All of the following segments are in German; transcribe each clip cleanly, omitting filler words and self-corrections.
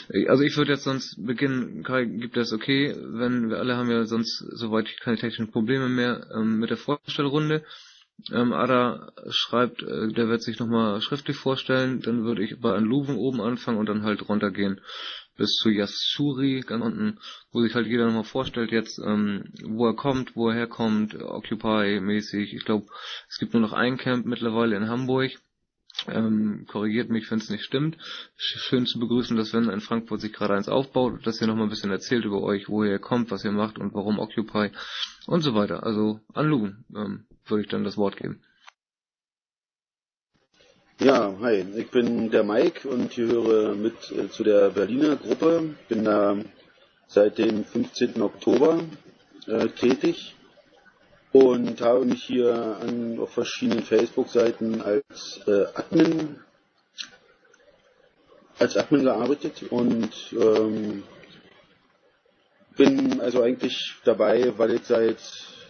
Also ich würde jetzt sonst beginnen, Kai, gibt das okay, wenn wir alle haben ja sonst soweit keine technischen Probleme mehr mit der Vorstellrunde. Ada schreibt, der wird sich nochmal schriftlich vorstellen, dann würde ich bei Anluven oben anfangen und dann halt runtergehen bis zu Yasuri, ganz unten, wo sich halt jeder nochmal vorstellt jetzt, wo er kommt, wo er herkommt, Occupy-mäßig. Ich glaube, es gibt nur noch ein Camp mittlerweile in Hamburg. Korrigiert mich, wenn es nicht stimmt. Schön zu begrüßen, dass wenn in Frankfurt sich gerade eins aufbaut, dass ihr nochmal ein bisschen erzählt über euch, woher ihr kommt, was ihr macht und warum Occupy und so weiter. Also an Lugen würde ich dann das Wort geben. Ja, hi, ich bin der Mike und ich gehöre mit zu der Berliner Gruppe. Bin da seit dem 15. Oktober tätig und habe mich hier auf verschiedenen Facebook-Seiten als Admin gearbeitet und bin also eigentlich dabei, weil ich seit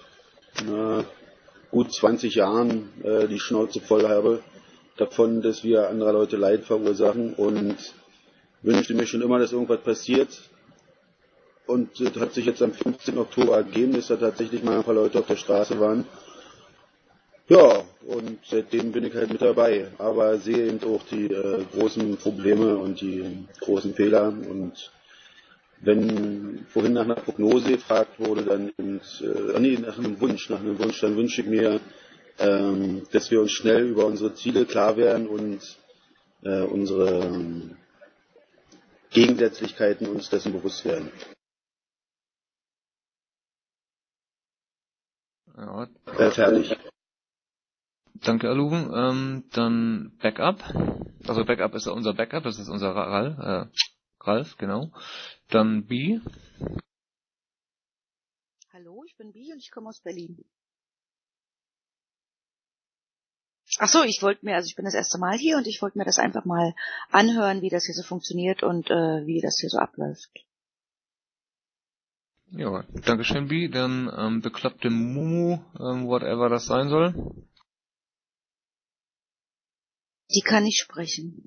gut 20 Jahren die Schnauze voll habe davon, dass wir anderer Leute Leid verursachen und wünschte mir schon immer, dass irgendwas passiert. Und das hat sich jetzt am 15. Oktober ergeben, dass da tatsächlich mal ein paar Leute auf der Straße waren. Ja, und seitdem bin ich halt mit dabei, aber sehe eben auch die großen Probleme und die großen Fehler. Und wenn vorhin nach einer Prognose gefragt wurde, dann nach einem Wunsch, dann wünsche ich mir, dass wir uns schnell über unsere Ziele klar werden und unsere Gegensätzlichkeiten uns dessen bewusst werden. Ja. Fertig. Danke, Aluven. Dann Backup. Also Backup ist unser Backup, das ist unser Ralf, genau. Dann B. Hallo, ich bin B und ich komme aus Berlin. Ach so, ich bin das erste Mal hier und ich wollte mir das einfach mal anhören, wie das hier so funktioniert und wie das hier so abläuft. Ja, Dankeschön, B. Dann bekloppte Mumu, whatever das sein soll. Die kann nicht sprechen.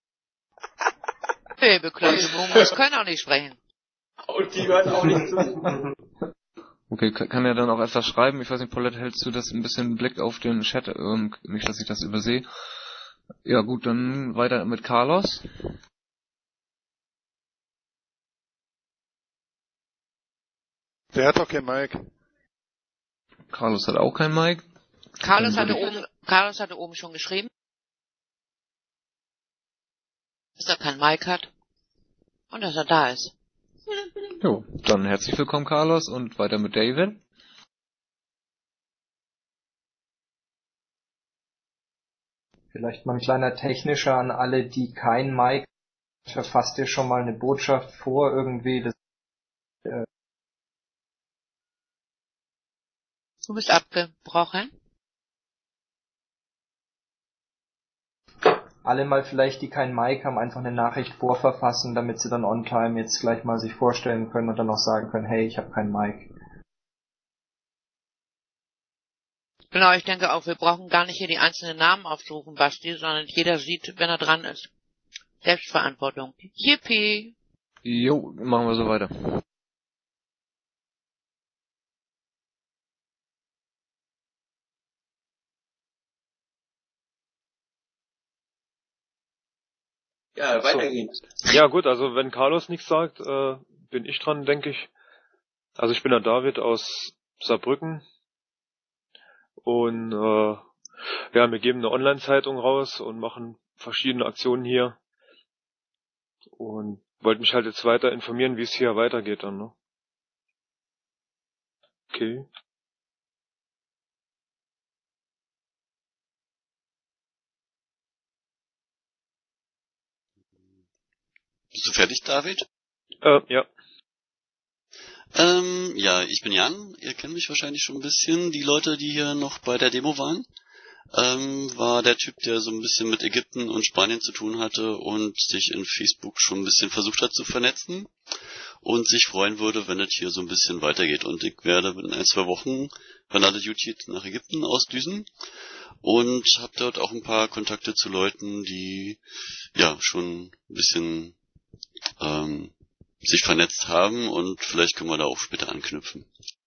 Nee, bekloppte Mumus können auch nicht sprechen. Und die hören auch nicht zu. Okay, kann er dann auch etwas schreiben? Ich weiß nicht, Paulette, hältst du das ein bisschen im Blick auf den Chat? Nicht, dass ich das übersehe. Ja gut, dann weiter mit Carlos. Der hat doch kein Mic. Carlos hat auch kein Mic. Carlos hatte oben schon geschrieben, dass er kein Mic hat und dass er da ist. Jo, dann herzlich willkommen, Carlos, und weiter mit David. Vielleicht mal ein kleiner technischer an alle, die kein Mic. Verfasst ihr schon mal eine Botschaft vor irgendwie? Du bist abgebrochen. Alle mal vielleicht, die kein Mic haben, einfach eine Nachricht vorverfassen, damit sie dann on time jetzt gleich mal sich vorstellen können und dann auch sagen können, hey, ich habe kein Mic. Genau, ich denke auch, wir brauchen gar nicht hier die einzelnen Namen aufsuchen, Basti, sondern jeder sieht, wenn er dran ist. Selbstverantwortung. Yippie! Jo, machen wir so weiter. Ja, weitergehen. Ja gut, also wenn Carlos nichts sagt, bin ich dran, denke ich. Also ich bin der David aus Saarbrücken und ja, wir geben eine Online-Zeitung raus und machen verschiedene Aktionen hier und wollte mich halt jetzt weiter informieren, wie es hier weitergeht dann, ne? Okay. Bist du fertig, David? Ja. Ja, ich bin Jan. Ihr kennt mich wahrscheinlich schon ein bisschen. Die Leute, die hier noch bei der Demo waren, war der Typ, der so ein bisschen mit Ägypten und Spanien zu tun hatte und sich in Facebook schon ein bisschen versucht hat zu vernetzen und sich freuen würde, wenn es hier so ein bisschen weitergeht. Und ich werde in 1-2 Wochen, wenn alles gut geht, nach Ägypten ausdüsen und habe dort auch ein paar Kontakte zu Leuten, die ja schon ein bisschen sich vernetzt haben und vielleicht können wir da auch später anknüpfen.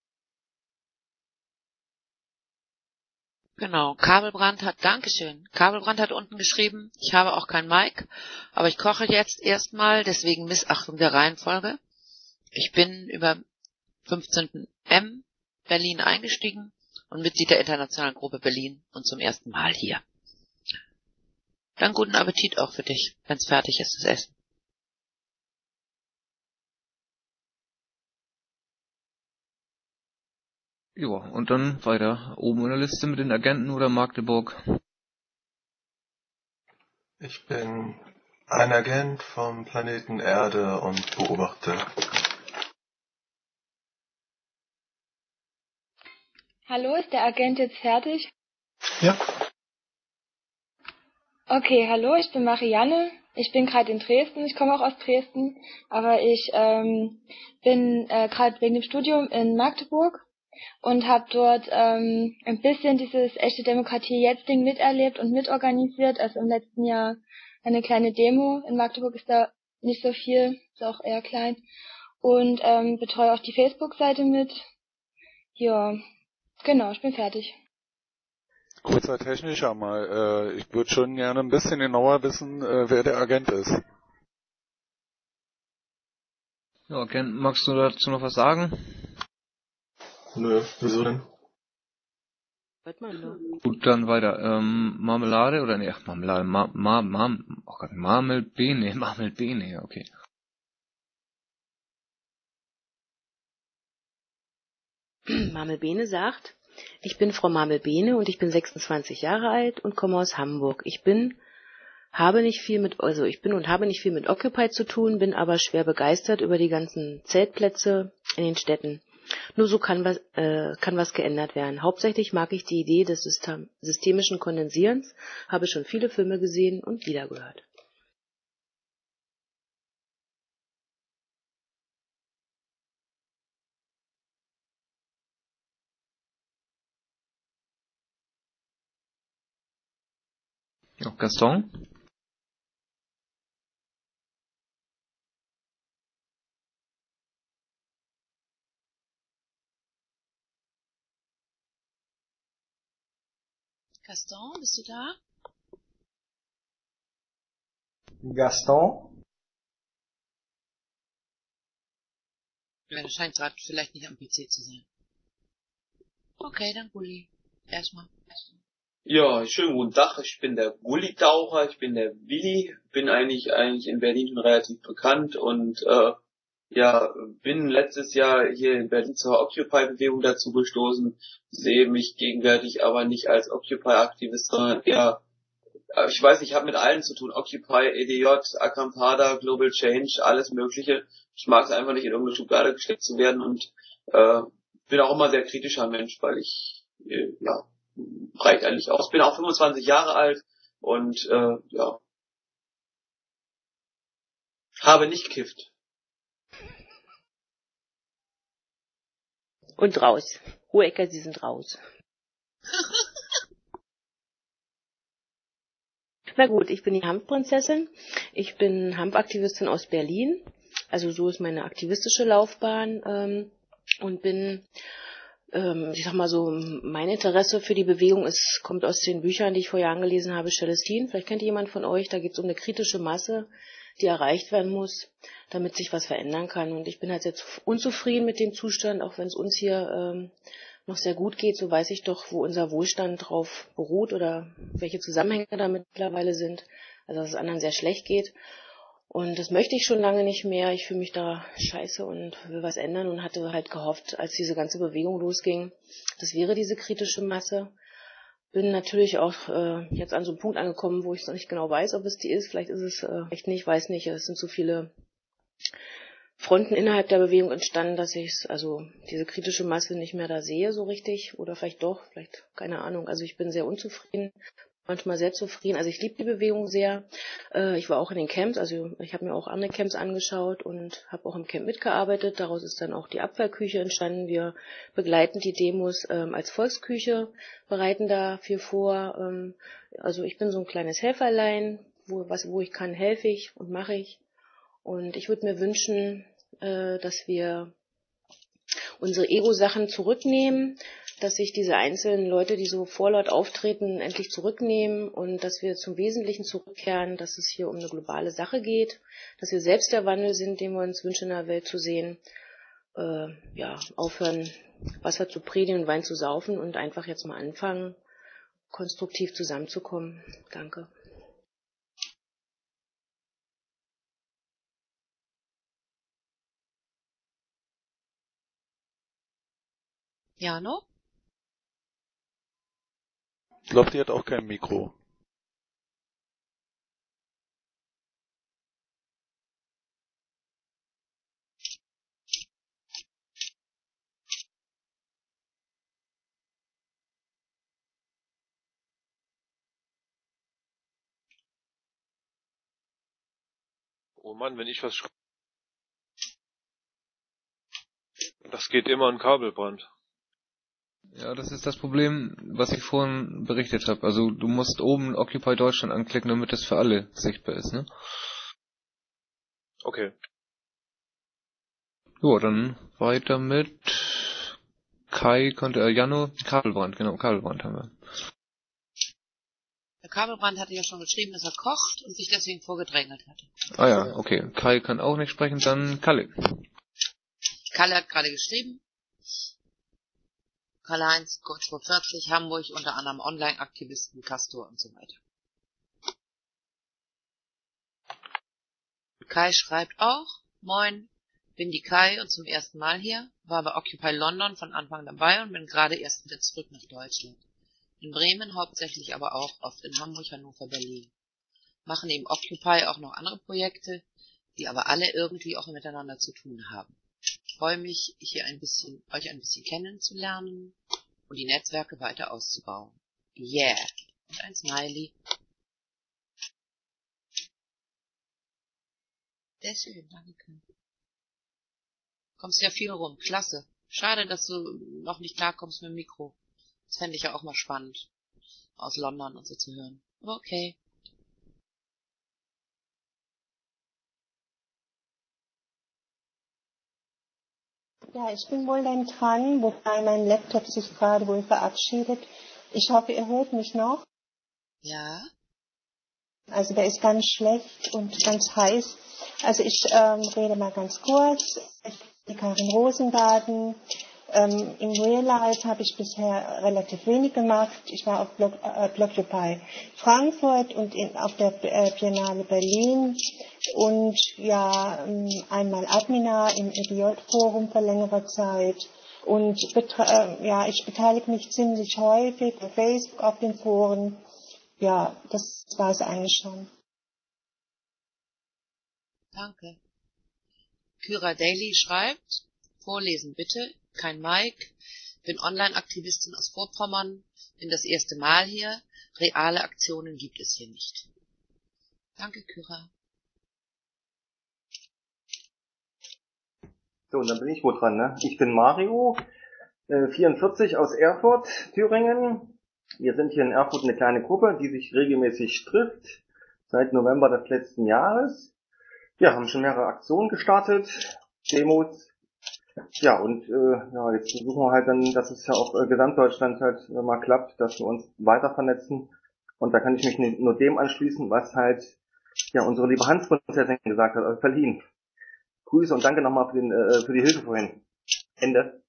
Genau, Kabelbrand hat unten geschrieben, ich habe auch kein Mic, aber ich koche jetzt erstmal, deswegen Missachtung der Reihenfolge. Ich bin über 15. M Berlin eingestiegen und Mitglied der Internationalen Gruppe Berlin und zum ersten Mal hier. Dann guten Appetit auch für dich, wenn's fertig ist, das Essen. Ja, und dann weiter. Oben in der Liste mit den Agenten oder Magdeburg. Ich bin ein Agent vom Planeten Erde und beobachte. Hallo, ist der Agent jetzt fertig? Ja. Okay, hallo, ich bin Marianne. Ich bin gerade in Dresden. Ich komme auch aus Dresden, aber ich bin gerade wegen dem Studium in Magdeburg und habe dort ein bisschen dieses echte Demokratie jetzt Ding miterlebt und mitorganisiert. Also im letzten Jahr eine kleine Demo. In Magdeburg ist da nicht so viel, ist auch eher klein. Und betreue auch die Facebook-Seite mit. Ja, genau, ich bin fertig. Kurzer technischer mal. Ich würde schon gerne ein bisschen genauer wissen, wer der Agent ist. Ja, Agent, magst du dazu noch was sagen? Nö, wieso denn? Hört man nur. Gut, dann weiter. Marmelade oder nee, Marmelade, Marmelbene, ja, okay. Marmelbene sagt, ich bin Frau Marmelbene und ich bin 26 Jahre alt und komme aus Hamburg. Ich bin und habe nicht viel mit Occupy zu tun, bin aber schwer begeistert über die ganzen Zeltplätze in den Städten. Nur so kann was geändert werden. Hauptsächlich mag ich die Idee des systemischen Kondensierens, habe schon viele Filme gesehen und Lieder gehört. Ja, Gaston? Gaston, bist du da? Gaston? Ja, das scheint gerade vielleicht nicht am PC zu sein. Okay, dann Gulli. Erstmal. Ja, schönen guten Tag. Ich bin der Gulli-Taucher, ich bin der Willi, bin eigentlich in Berlin schon relativ bekannt und bin letztes Jahr hier in Berlin zur Occupy-Bewegung dazu gestoßen, sehe mich gegenwärtig aber nicht als Occupy-Aktivist, sondern eher, ich weiß nicht, ich habe mit allen zu tun, Occupy, EDJ, Acampada, Global Change, alles mögliche. Ich mag es einfach nicht, in irgendeine Schublade gesteckt zu werden und bin auch immer sehr kritischer Mensch, weil ich, reicht eigentlich aus. Bin auch 25 Jahre alt und habe nicht gekifft. Und raus. Hohecker, Sie sind raus. Na gut, ich bin die Hanfprinzessin. Ich bin Hanfaktivistin aus Berlin. Also so ist meine aktivistische Laufbahn und bin, ich sag mal so, mein Interesse für die Bewegung kommt aus den Büchern, die ich vor Jahren gelesen habe, Celestine. Vielleicht kennt jemand von euch, da geht es um eine kritische Masse, die erreicht werden muss, damit sich was verändern kann. Und ich bin halt jetzt unzufrieden mit dem Zustand, auch wenn es uns hier noch sehr gut geht, so weiß ich doch, wo unser Wohlstand drauf beruht oder welche Zusammenhänge da mittlerweile sind. Also dass es anderen sehr schlecht geht. Und das möchte ich schon lange nicht mehr. Ich fühle mich da scheiße und will was ändern und hatte halt gehofft, als diese ganze Bewegung losging, das wäre diese kritische Masse. Bin natürlich auch jetzt an so einem Punkt angekommen, wo ich noch nicht genau weiß, ob es die ist. Vielleicht ist es echt nicht, weiß nicht. Es sind so viele Fronten innerhalb der Bewegung entstanden, dass ich also diese kritische Masse nicht mehr da sehe so richtig. Oder vielleicht doch, vielleicht, keine Ahnung. Also ich bin sehr unzufrieden, manchmal sehr zufrieden. Also ich liebe die Bewegung sehr. Ich war auch in den Camps, also ich habe mir auch andere Camps angeschaut und habe auch im Camp mitgearbeitet. Daraus ist dann auch die Abfallküche entstanden. Wir begleiten die Demos als Volksküche, bereiten dafür vor. Also ich bin so ein kleines Helferlein, wo ich kann, helfe ich und mache ich. Und ich würde mir wünschen, dass wir unsere Ego-Sachen zurücknehmen, dass sich diese einzelnen Leute, die so vorlaut auftreten, endlich zurücknehmen und dass wir zum Wesentlichen zurückkehren, dass es hier um eine globale Sache geht, dass wir selbst der Wandel sind, den wir uns wünschen in der Welt zu sehen, aufhören, Wasser zu predigen und Wein zu saufen und einfach jetzt mal anfangen, konstruktiv zusammenzukommen. Danke. Jano? Ich glaube, die hat auch kein Mikro. Oh Mann, wenn ich was schreibe, das geht immer an Kabelbrand. Ja, das ist das Problem, was ich vorhin berichtet habe. Also du musst oben Occupy Deutschland anklicken, damit das für alle sichtbar ist, ne? Okay. Jo, dann weiter mit Kai Jano, Kabelbrand, genau, Kabelbrand haben wir. Der Kabelbrand hatte ja schon geschrieben, dass er kocht und sich deswegen vorgedrängelt hatte. Ah ja, okay. Kai kann auch nicht sprechen, dann Kalle. Kalle hat gerade geschrieben. Karl-Heinz, kurz vor 40, Hamburg, unter anderem Online-Aktivisten, Castor und so weiter. Kai schreibt auch, moin, bin die Kai und zum ersten Mal hier, war bei Occupy London von Anfang dabei und bin gerade erst wieder zurück nach Deutschland. In Bremen hauptsächlich, aber auch oft in Hamburg, Hannover, Berlin. Machen neben Occupy auch noch andere Projekte, die aber alle irgendwie auch miteinander zu tun haben. Freue mich, euch ein bisschen kennenzulernen und die Netzwerke weiter auszubauen. Yeah. Und ein Smiley. Sehr schön, danke. Kommst ja viel rum, klasse. Schade, dass du noch nicht klarkommst mit dem Mikro. Das fände ich ja auch mal spannend, aus London und so zu hören. Aber okay. Ja, ich bin wohl dann dran, wobei mein Laptop sich gerade wohl verabschiedet. Ich hoffe, ihr hört mich noch. Ja. Also der ist ganz schlecht und ganz heiß. Also ich rede mal ganz kurz. Ich bin Karin Rosengarten. Im Real Life habe ich bisher relativ wenig gemacht. Ich war auf Blockupy Frankfurt und auf der Biennale Berlin und ja einmal Adminar im EDJ-Forum vor längerer Zeit. Und ich beteilige mich ziemlich häufig bei Facebook auf den Foren. Ja, das war es eigentlich schon. Danke. Kyra Daly schreibt, vorlesen bitte, kein Mike, bin Online-Aktivistin aus Vorpommern, bin das erste Mal hier, reale Aktionen gibt es hier nicht. Danke, Kyra. So, dann bin ich wohl dran, ne? Ich bin Mario, 44 aus Erfurt, Thüringen. Wir sind hier in Erfurt eine kleine Gruppe, die sich regelmäßig trifft, seit November des letzten Jahres. Wir haben schon mehrere Aktionen gestartet, Demos. Ja, und jetzt versuchen wir halt dann, dass es ja auf Gesamtdeutschland halt mal klappt, dass wir uns weiter vernetzen. Und da kann ich mich nur dem anschließen, was halt ja unsere liebe Hans-Prinzessin gesagt hat, aus Berlin. Grüße und danke nochmal für die Hilfe vorhin. Ende.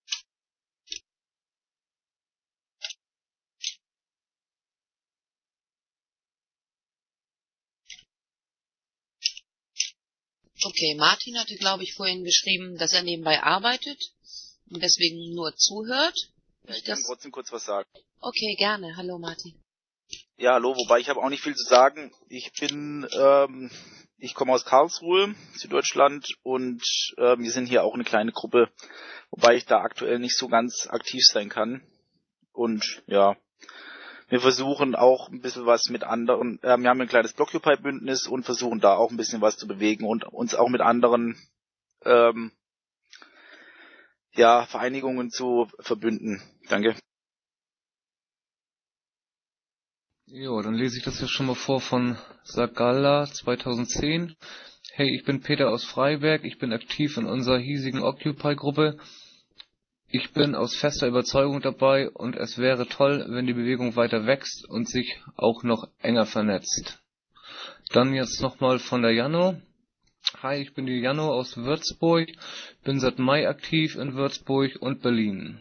Okay, Martin hatte, glaube ich, vorhin geschrieben, dass er nebenbei arbeitet und deswegen nur zuhört. Ich kann trotzdem kurz was sagen. Okay, gerne. Hallo, Martin. Ja, hallo, wobei ich habe auch nicht viel zu sagen. Ich komme aus Karlsruhe, Süddeutschland, und wir sind hier auch eine kleine Gruppe, wobei ich da aktuell nicht so ganz aktiv sein kann. Und ja, wir versuchen auch ein bisschen was mit anderen, wir haben ein kleines Blockupy-Bündnis und versuchen da auch ein bisschen was zu bewegen und uns auch mit anderen Vereinigungen zu verbünden. Danke. Jo, dann lese ich das hier schon mal vor von Sagala 2010. Hey, ich bin Peter aus Freiberg, ich bin aktiv in unserer hiesigen Occupy-Gruppe. Ich bin aus fester Überzeugung dabei und es wäre toll, wenn die Bewegung weiter wächst und sich auch noch enger vernetzt. Dann jetzt nochmal von der Janno. Hi, ich bin die Janno aus Würzburg, bin seit Mai aktiv in Würzburg und Berlin.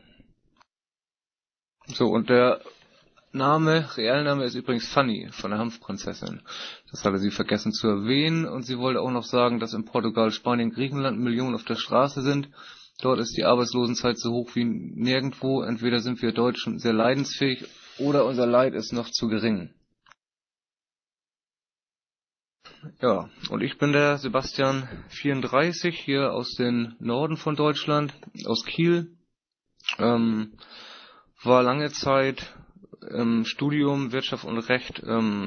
So, und der Realname ist übrigens Fanny von der Hanfprinzessin. Das hatte sie vergessen zu erwähnen und sie wollte auch noch sagen, dass in Portugal, Spanien, Griechenland Millionen auf der Straße sind. Dort ist die Arbeitslosenzeit so hoch wie nirgendwo. Entweder sind wir Deutschen sehr leidensfähig oder unser Leid ist noch zu gering. Ja, und ich bin der Sebastian 34 hier aus dem Norden von Deutschland, aus Kiel. War lange Zeit im Studium Wirtschaft und Recht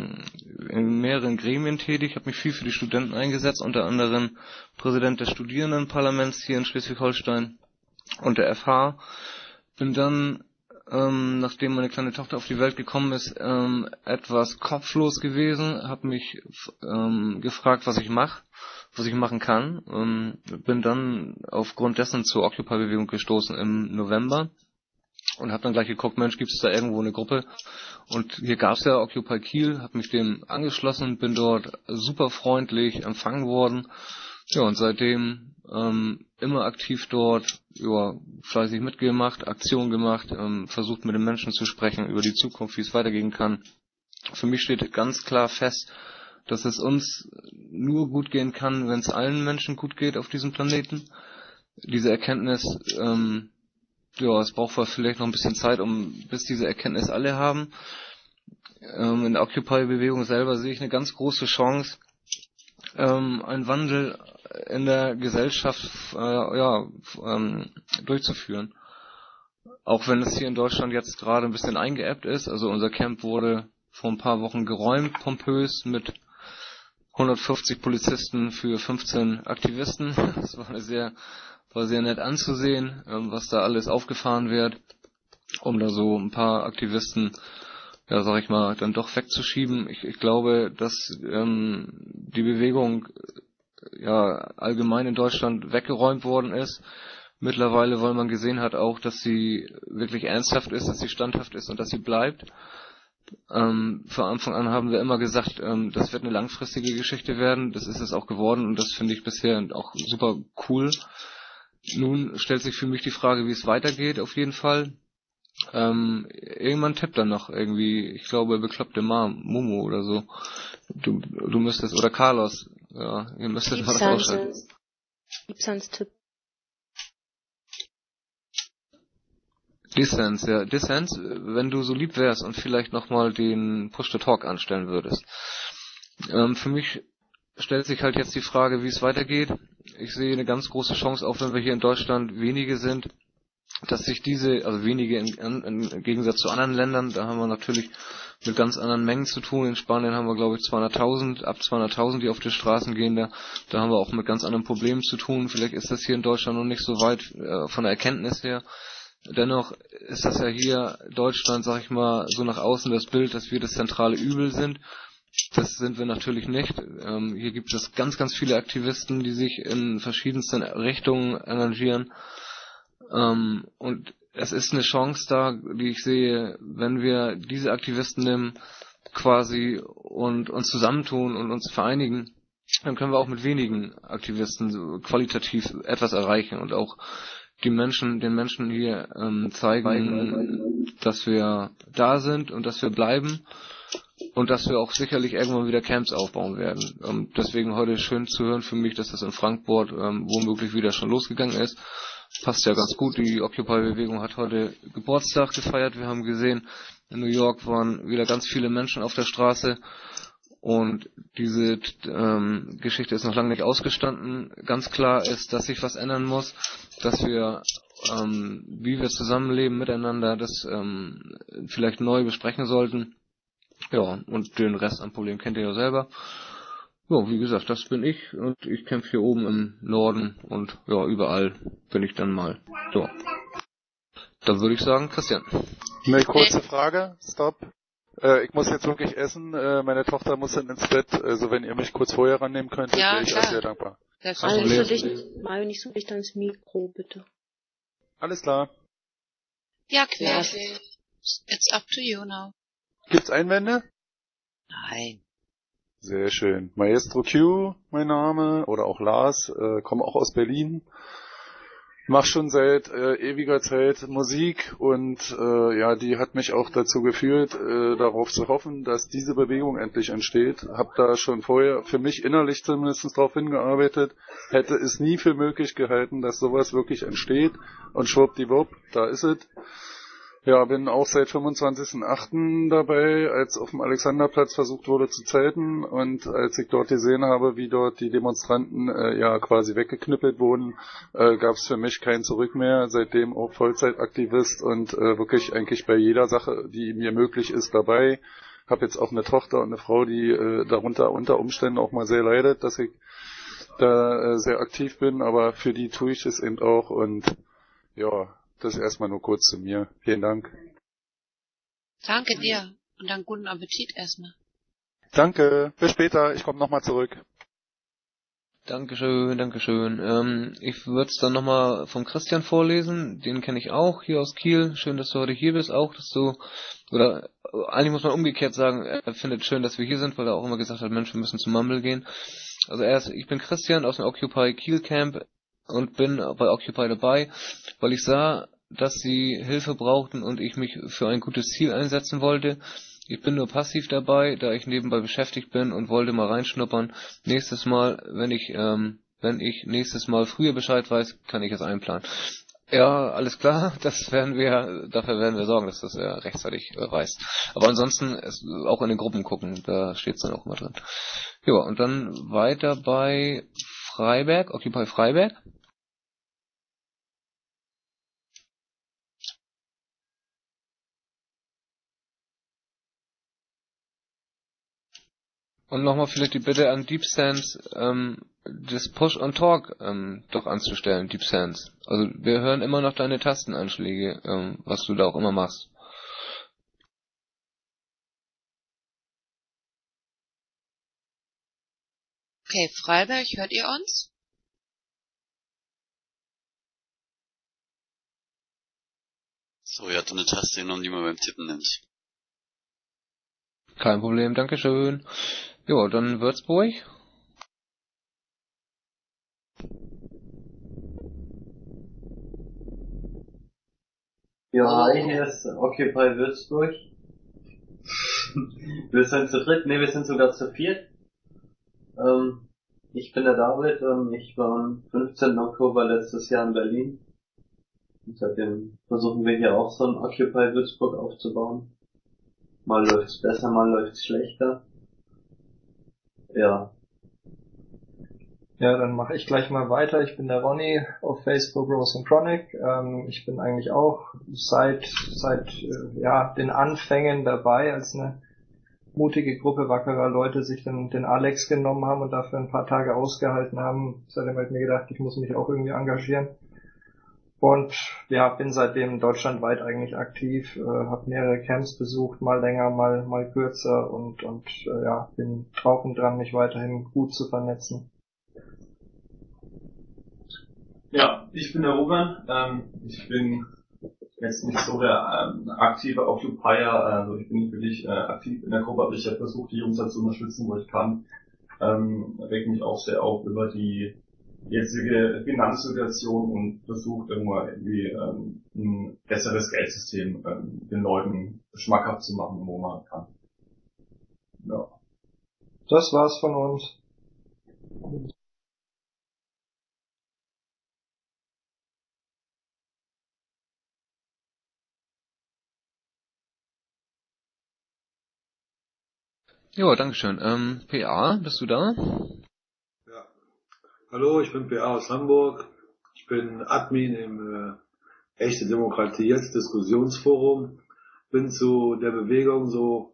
in mehreren Gremien tätig, habe mich viel für die Studenten eingesetzt, unter anderem Präsident des Studierendenparlaments hier in Schleswig-Holstein und der FH. Bin dann, nachdem meine kleine Tochter auf die Welt gekommen ist, etwas kopflos gewesen, habe mich gefragt, was ich machen kann. Bin dann aufgrund dessen zur Occupy-Bewegung gestoßen im November. Und habe dann gleich geguckt, Mensch, gibt es da irgendwo eine Gruppe? Und hier gab es ja Occupy Kiel, habe mich dem angeschlossen, bin dort super freundlich empfangen worden. Ja, und seitdem immer aktiv dort, ja, fleißig mitgemacht, Aktionen gemacht, versucht mit den Menschen zu sprechen über die Zukunft, wie es weitergehen kann. Für mich steht ganz klar fest, dass es uns nur gut gehen kann, wenn es allen Menschen gut geht auf diesem Planeten. Diese Erkenntnis ja, es braucht vielleicht noch ein bisschen Zeit, bis diese Erkenntnis alle haben. In der Occupy-Bewegung selber sehe ich eine ganz große Chance, einen Wandel in der Gesellschaft durchzuführen. Auch wenn es hier in Deutschland jetzt gerade ein bisschen eingeebbt ist. Also unser Camp wurde vor ein paar Wochen geräumt, pompös, mit 150 Polizisten für 15 Aktivisten. Das war sehr nett anzusehen, was da alles aufgefahren wird, um da so ein paar Aktivisten, ja, sag ich mal, dann doch wegzuschieben. Ich glaube, dass die Bewegung ja allgemein in Deutschland weggeräumt worden ist. Mittlerweile, weil man gesehen hat auch, dass sie wirklich ernsthaft ist, dass sie standhaft ist und dass sie bleibt. Von Anfang an haben wir immer gesagt, das wird eine langfristige Geschichte werden. Das ist es auch geworden und das finde ich bisher auch super cool. Nun stellt sich für mich die Frage, wie es weitergeht, auf jeden Fall. Irgendwann tippt dann noch irgendwie, ich glaube, bekloppte Momo oder so. Du müsstest, oder Carlos, ja, ihr müsstet mal das ausschalten. Liebsans Tipp. Dissens, ja. Dissens, wenn du so lieb wärst und vielleicht nochmal den Push-to-Talk anstellen würdest. Für mich stellt sich halt jetzt die Frage, wie es weitergeht. Ich sehe eine ganz große Chance, auch wenn wir hier in Deutschland wenige sind, dass sich also wenige im Gegensatz zu anderen Ländern, da haben wir natürlich mit ganz anderen Mengen zu tun. In Spanien haben wir, glaube ich, 200.000, ab 200.000, die auf die Straßen gehen. Da haben wir auch mit ganz anderen Problemen zu tun. Vielleicht ist das hier in Deutschland noch nicht so weit von der Erkenntnis her. Dennoch ist das ja hier Deutschland, sag ich mal, so nach außen das Bild, dass wir das zentrale Übel sind. Das sind wir natürlich nicht. Hier gibt es ganz, ganz viele Aktivisten, die sich in verschiedensten Richtungen engagieren. Und es ist eine Chance da, die ich sehe, wenn wir diese Aktivisten nehmen, quasi und uns zusammentun und uns vereinigen, dann können wir auch mit wenigen Aktivisten so qualitativ etwas erreichen und auch den Menschen hier zeigen, dass wir da sind und dass wir bleiben. Und dass wir auch sicherlich irgendwann wieder Camps aufbauen werden. Deswegen heute schön zu hören für mich, dass das in Frankfurt womöglich wieder schon losgegangen ist. Passt ja ganz gut. Die Occupy-Bewegung hat heute Geburtstag gefeiert. Wir haben gesehen, in New York waren wieder ganz viele Menschen auf der Straße. Und diese Geschichte ist noch lange nicht ausgestanden. Ganz klar ist, dass sich was ändern muss, dass wir, wie wir zusammenleben miteinander, das vielleicht neu besprechen sollten. Ja, und den Rest am Problem kennt ihr ja selber. Ja, wie gesagt, das bin ich und ich kämpfe hier oben im Norden und ja, überall bin ich dann mal. So. Dann würde ich sagen, Christian. Eine kurze Frage, stopp. Ich muss jetzt wirklich essen. Meine Tochter muss dann ins Bett. Also wenn ihr mich kurz vorher rannehmen könntet, Ja, wäre ich klar. sehr dankbar. Mario, nicht so dicht ans Mikro, bitte. Alles klar. Ja, querschnitt. It's up to you now. Gibt's Einwände? Nein. Sehr schön. Maestro Q, mein Name, oder auch Lars, komme auch aus Berlin. Mach schon seit ewiger Zeit Musik und ja, die hat mich auch dazu geführt, darauf zu hoffen, dass diese Bewegung endlich entsteht. Hab da schon vorher für mich innerlich zumindest darauf hingearbeitet, hätte es nie für möglich gehalten, dass sowas wirklich entsteht und schwuppdiwupp, da ist es. Ja, bin auch seit 25.08. dabei, als auf dem Alexanderplatz versucht wurde zu zelten und als ich dort gesehen habe, wie dort die Demonstranten ja quasi weggeknüppelt wurden, gab es für mich kein Zurück mehr, seitdem auch Vollzeitaktivist und wirklich eigentlich bei jeder Sache, die mir möglich ist, dabei. Habe jetzt auch eine Tochter und eine Frau, die darunter unter Umständen auch mal sehr leidet, dass ich da sehr aktiv bin, aber für die tue ich es eben auch und ja, das erstmal nur kurz zu mir. Vielen Dank. Danke dir und dann guten Appetit erstmal. Danke. Bis später. Ich komme nochmal zurück. Dankeschön, Dankeschön. Ich würde es dann nochmal vom Christian vorlesen. Den kenne ich auch, hier aus Kiel. Schön, dass du heute hier bist, auch, dass du, oder eigentlich muss man umgekehrt sagen, er findet schön, dass wir hier sind, weil er auch immer gesagt hat, Mensch, wir müssen zum Mumble gehen. Also ich bin Christian aus dem Occupy Kiel Camp und bin bei Occupy dabei, weil ich sah, dass sie Hilfe brauchten und ich mich für ein gutes Ziel einsetzen wollte. Ich bin nur passiv dabei, da ich nebenbei beschäftigt bin und wollte mal reinschnuppern. Nächstes Mal, wenn ich nächstes Mal früher Bescheid weiß, kann ich es einplanen. Ja, alles klar, dafür werden wir sorgen, dass das er rechtzeitig weiß. Aber ansonsten auch in den Gruppen gucken, da steht's dann auch mal drin. Ja, und dann weiter bei Freiberg, Occupy Freiberg. Und nochmal vielleicht die Bitte an Deep Sense, das Push on Talk doch anzustellen, Deep Sense. Also wir hören immer noch deine Tastenanschläge, was du da auch immer machst. Okay, Freiberg, hört ihr uns? So, ihr habt eine Taste genommen, die man beim Tippen nimmt. Kein Problem, Dankeschön. Jo, dann Würzburg. Ja, hi, hier ist Occupy Würzburg. Wir sind zu dritt, wir sind sogar zu viert. Ich bin der David, ich war am 15. Oktober letztes Jahr in Berlin. Und seitdem versuchen wir hier auch so ein Occupy Würzburg aufzubauen. Mal läuft's besser, mal läuft's schlechter. Ja. Ja, dann mache ich gleich mal weiter. Ich bin der Ronny auf Facebook Rosenchronic. Ich bin eigentlich auch seit den Anfängen dabei, als eine mutige Gruppe wackerer Leute sich den Alex genommen haben und dafür ein paar Tage ausgehalten haben. Seitdem habe ich mir gedacht, ich muss mich auch irgendwie engagieren. Und ja, bin seitdem deutschlandweit eigentlich aktiv, habe mehrere Camps besucht, mal länger, mal kürzer und bin drauf und dran, mich weiterhin gut zu vernetzen. Ja, ich bin der Ruben. Ich bin jetzt nicht so der aktive Occupier, also ich bin nicht wirklich aktiv in der Gruppe, aber ich habe versucht, die Jungs da zu unterstützen, wo ich kann. Regt mich auch sehr auf über die jetzige Finanzsituation und versucht irgendwie ein besseres Geldsystem den Leuten schmackhaft zu machen, wo man kann. Ja. Das war's von uns. Jo, dankeschön. PA, bist du da? Ja. Hallo, ich bin PA aus Hamburg. Ich bin Admin im Echte Demokratie jetzt Diskussionsforum. Bin zu der Bewegung so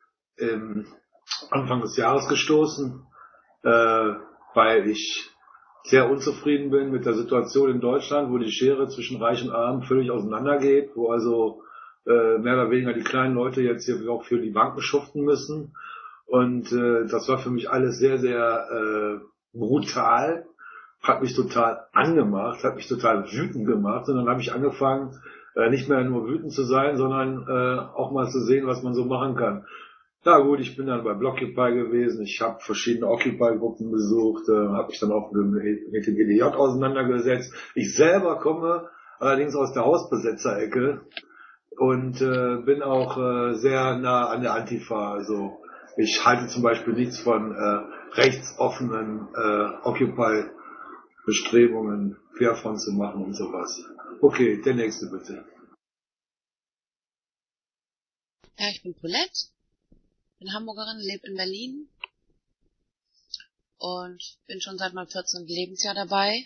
Anfang des Jahres gestoßen, weil ich sehr unzufrieden bin mit der Situation in Deutschland, wo die Schere zwischen Reich und Arm völlig auseinandergeht, wo also mehr oder weniger die kleinen Leute jetzt hier auch für die Banken schuften müssen. Und das war für mich alles sehr, sehr brutal, hat mich total angemacht, hat mich total wütend gemacht. Und dann habe ich angefangen, nicht mehr nur wütend zu sein, sondern auch mal zu sehen, was man so machen kann. Na gut, ich bin dann bei Blockupy gewesen, ich habe verschiedene Occupy-Gruppen besucht, habe mich dann auch mit dem EDJ auseinandergesetzt. Ich selber komme allerdings aus der Hausbesetzer-Ecke und bin auch sehr nah an der Antifa. Also ich halte zum Beispiel nichts von rechtsoffenen Occupy-Bestrebungen, Querfront zu machen und sowas. Okay, der nächste bitte. Ja, ich bin Paulette, bin Hamburgerin, lebe in Berlin und bin schon seit meinem 14. Lebensjahr dabei.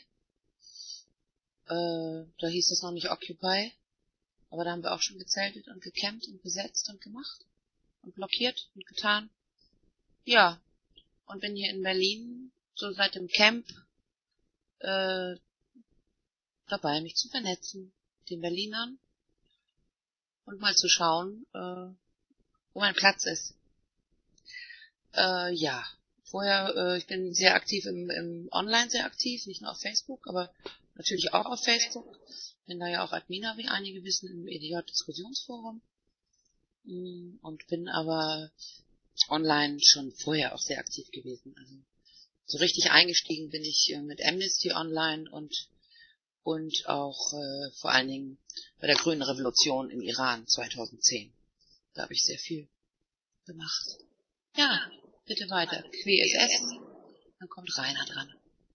Da hieß es noch nicht Occupy, aber da haben wir auch schon gezeltet und gecampt und besetzt und gemacht und blockiert und getan. Ja, und bin hier in Berlin so seit dem Camp dabei, mich zu vernetzen mit den Berlinern und mal zu schauen, wo mein Platz ist. Ja, vorher, ich bin sehr aktiv im Online sehr aktiv, nicht nur auf Facebook, aber natürlich auch auf Facebook. Bin da ja auch Admina, wie einige wissen, im EDJ-Diskussionsforum. Und bin aber online schon vorher auch sehr aktiv gewesen. Also so richtig eingestiegen bin ich mit Amnesty Online und auch vor allen Dingen bei der Grünen Revolution im Iran 2010. Da habe ich sehr viel gemacht. Ja, bitte weiter. QSS, dann kommt Rainer dran.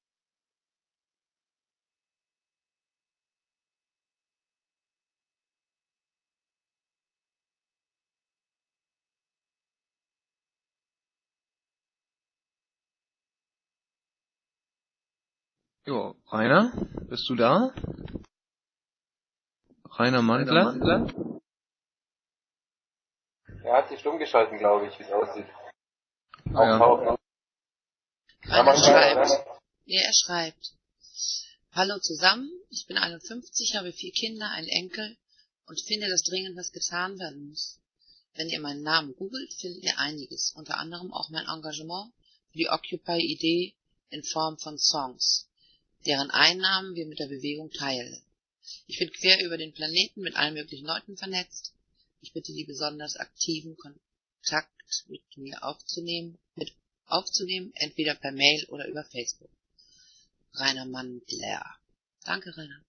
Jo, Rainer, bist du da? Rainer Mandler? Er hat sich stumm geschalten, glaube ich, wie es aussieht. Ja. Rainer schreibt. Ja, er schreibt. Hallo zusammen, ich bin 51, habe 4 Kinder, einen Enkel und finde, dass dringend was getan werden muss. Wenn ihr meinen Namen googelt, findet ihr einiges, unter anderem auch mein Engagement für die Occupy-Idee in Form von Songs, deren Einnahmen wir mit der Bewegung teilen. Ich bin quer über den Planeten mit allen möglichen Leuten vernetzt. Ich bitte die besonders aktiven Kontakt mit mir aufzunehmen, entweder per Mail oder über Facebook. Rainer Mandler. Danke, Rainer.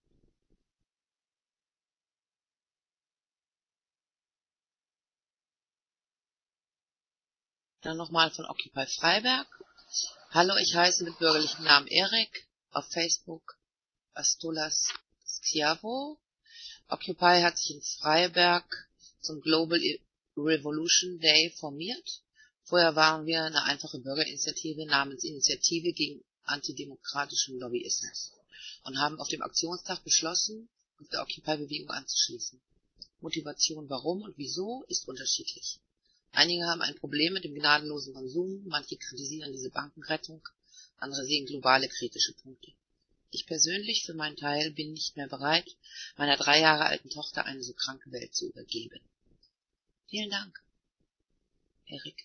Dann nochmal von Occupy Freiberg. Hallo, ich heiße mit bürgerlichen Namen Erik, auf Facebook Astolas Schiavo. Occupy hat sich in Freiberg zum Global Revolution Day formiert. Vorher waren wir eine einfache Bürgerinitiative namens Initiative gegen antidemokratischen Lobbyismus und haben auf dem Aktionstag beschlossen, uns der Occupy-Bewegung anzuschließen. Motivation warum und wieso ist unterschiedlich. Einige haben ein Problem mit dem gnadenlosen Konsum, manche kritisieren diese Bankenrettung, andere sehen globale kritische Punkte. Ich persönlich für meinen Teil bin nicht mehr bereit, meiner 3 Jahre alten Tochter eine so kranke Welt zu übergeben. Vielen Dank, Erik.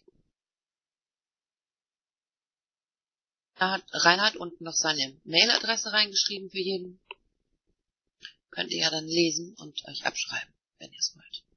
Da hat Reinhard unten noch seine Mailadresse reingeschrieben für jeden. Könnt ihr ja dann lesen und euch abschreiben, wenn ihr es wollt.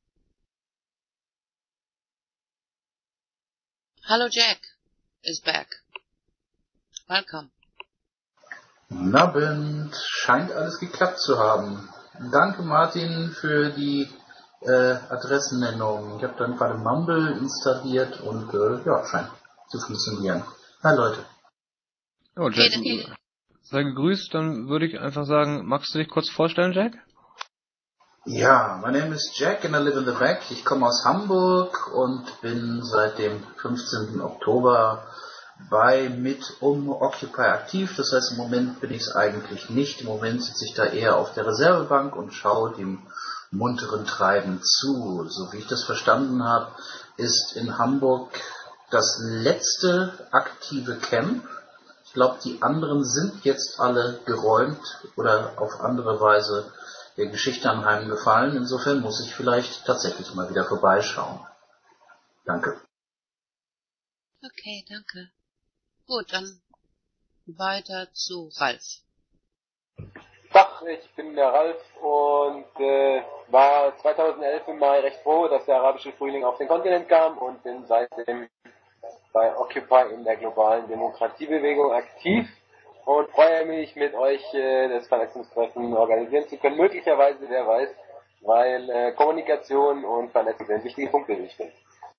Hallo Jack is back. Welcome. Guten Abend. Scheint alles geklappt zu haben. Danke Martin für die Adressennennung. Ich habe dann gerade Mumble installiert und ja, scheint zu funktionieren. Hi Leute. Ja, Jack, sei gegrüßt. Dann würde ich einfach sagen, magst du dich kurz vorstellen, Jack? Ja, my name is Jack and I live in the back. Ich komme aus Hamburg und bin seit dem 15. Oktober um Occupy aktiv. Das heißt, im Moment bin ich es eigentlich nicht. Im Moment sitze ich da eher auf der Reservebank und schaue dem munteren Treiben zu. So wie ich das verstanden habe, ist in Hamburg das letzte aktive Camp. Ich glaube, die anderen sind jetzt alle geräumt oder auf andere Weise der Geschichte anheimgefallen. Insofern muss ich vielleicht tatsächlich mal wieder vorbeischauen. Danke. Okay, danke. Gut, dann weiter zu Ralf. Tag, ich bin der Ralf und war 2011 im Mai recht froh, dass der arabische Frühling auf den Kontinent kam und bin seitdem bei Occupy in der globalen Demokratiebewegung aktiv und freue mich, mit euch das Vernetzungstreffen organisieren zu können. Möglicherweise, wer weiß, weil Kommunikation und Vernetzung sind wichtige Punkte, wie ich finde.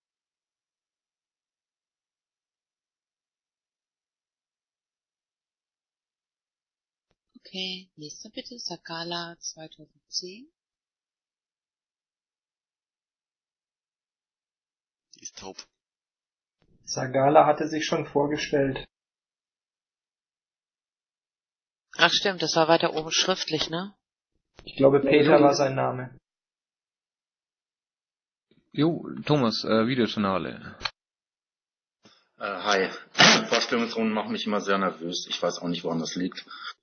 Okay, nächster bitte, Sakala 2010. Die ist taub. Sagala hatte sich schon vorgestellt. Ach stimmt, das war weiter oben schriftlich, ne? Ich glaube, Peter war sein Name. Jo, Thomas, Videojournale. Hi. Vorstellungsrunden machen mich immer sehr nervös. Ich weiß auch nicht, woran das liegt.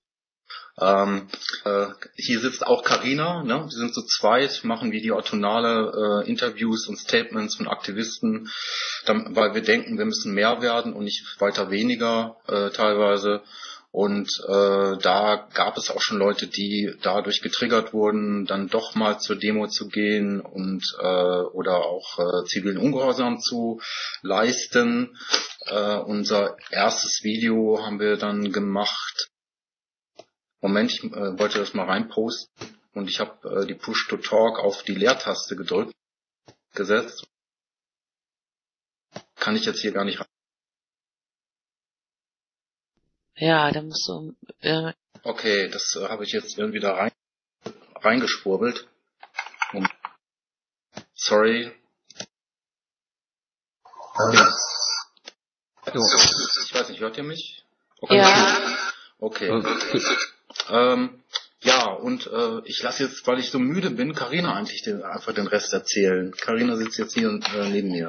Hier sitzt auch Carina, ne? Wir sind zu zweit, machen videotonale Interviews und Statements von Aktivisten, weil wir denken, wir müssen mehr werden und nicht weiter weniger teilweise. Und da gab es auch schon Leute, die dadurch getriggert wurden, dann doch mal zur Demo zu gehen und oder auch zivilen Ungehorsam zu leisten. Unser erstes Video haben wir dann gemacht. Moment, ich wollte das mal reinposten und ich habe die Push-to-Talk auf die Leertaste gesetzt. Kann ich jetzt hier gar nicht rein. Ja, da musst du... Okay, das habe ich jetzt irgendwie da reingeschwurbelt. Sorry. Ja. Ich weiß nicht, hört ihr mich? Okay. Ja. Okay. Ja, und ich lasse jetzt, weil ich so müde bin, Carina eigentlich einfach den Rest erzählen. Carina sitzt jetzt hier neben mir.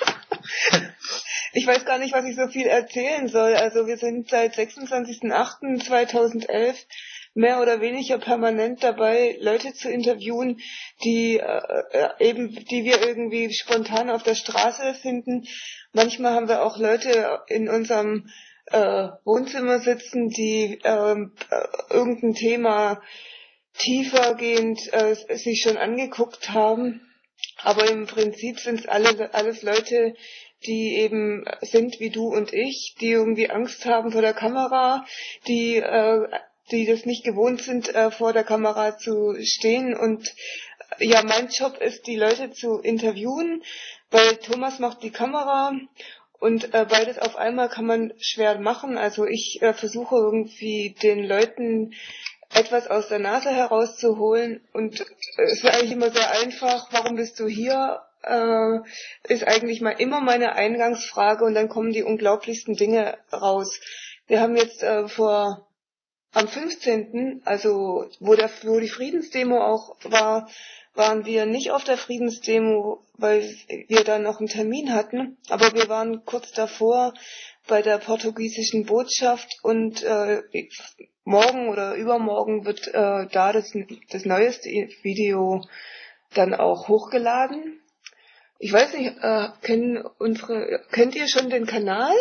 Ich weiß gar nicht, was ich so viel erzählen soll. Also wir sind seit 26.08.2011 mehr oder weniger permanent dabei, Leute zu interviewen, die wir irgendwie spontan auf der Straße finden. Manchmal haben wir auch Leute in unserem Wohnzimmer sitzen, die irgendein Thema tiefergehend sich schon angeguckt haben. Aber im Prinzip sind es alles Leute, die eben sind wie du und ich, die irgendwie Angst haben vor der Kamera, die das nicht gewohnt sind, vor der Kamera zu stehen. Und ja, mein Job ist, die Leute zu interviewen, weil Thomas macht die Kamera und beides auf einmal kann man schwer machen. Also ich versuche irgendwie den Leuten etwas aus der Nase herauszuholen und es ist eigentlich immer sehr einfach, warum bist du hier? Ist eigentlich mal immer meine Eingangsfrage und dann kommen die unglaublichsten Dinge raus. Wir haben jetzt am 15., also wo die Friedensdemo auch war, waren wir nicht auf der Friedensdemo, weil wir da noch einen Termin hatten, aber wir waren kurz davor bei der portugiesischen Botschaft und morgen oder übermorgen wird da das neueste Video dann auch hochgeladen. Ich weiß nicht, kennt ihr schon den Kanal?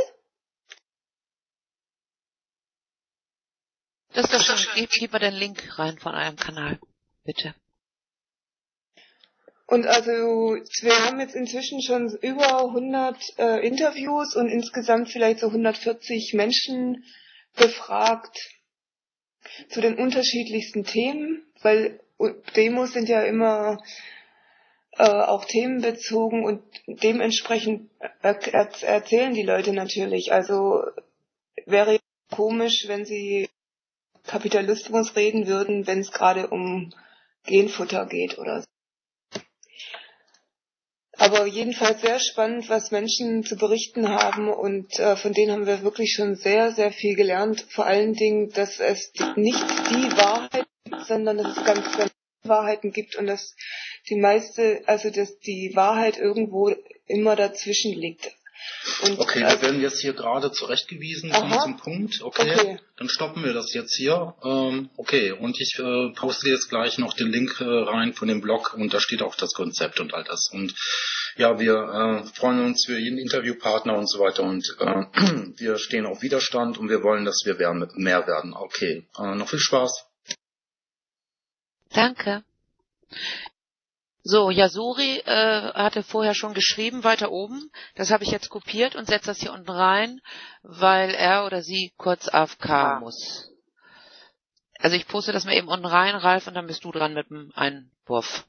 Das ist doch schon, gib mal den Link rein von eurem Kanal, bitte. Und also wir haben jetzt inzwischen schon über 100 Interviews und insgesamt vielleicht so 140 Menschen befragt zu den unterschiedlichsten Themen, weil Demos sind ja immer auch themenbezogen und dementsprechend erzählen die Leute natürlich. Also wäre komisch, wenn sie Kapitalismus reden würden, wenn es gerade um Genfutter geht oder so. Aber jedenfalls sehr spannend, was Menschen zu berichten haben und von denen haben wir wirklich schon sehr, sehr viel gelernt. Vor allen Dingen, dass es nicht die Wahrheit gibt, sondern dass es ganz, ganz viele Wahrheiten gibt und dass dass die Wahrheit irgendwo immer dazwischen liegt. Und, okay, wir werden jetzt hier gerade zurechtgewiesen zum Punkt. Okay, dann stoppen wir das jetzt hier. Okay, und ich poste jetzt gleich noch den Link rein von dem Blog und da steht auch das Konzept und all das. Und ja, wir freuen uns für jeden Interviewpartner und so weiter und wir stehen auf Widerstand und wir wollen, dass wir mehr werden. Okay, noch viel Spaß. Danke. So, Yasuri hatte vorher schon geschrieben, weiter oben. Das habe ich jetzt kopiert und setze das hier unten rein, weil er oder sie kurz AFK muss. Also ich poste das mal eben unten rein, Ralf, und dann bist du dran mit dem Einwurf.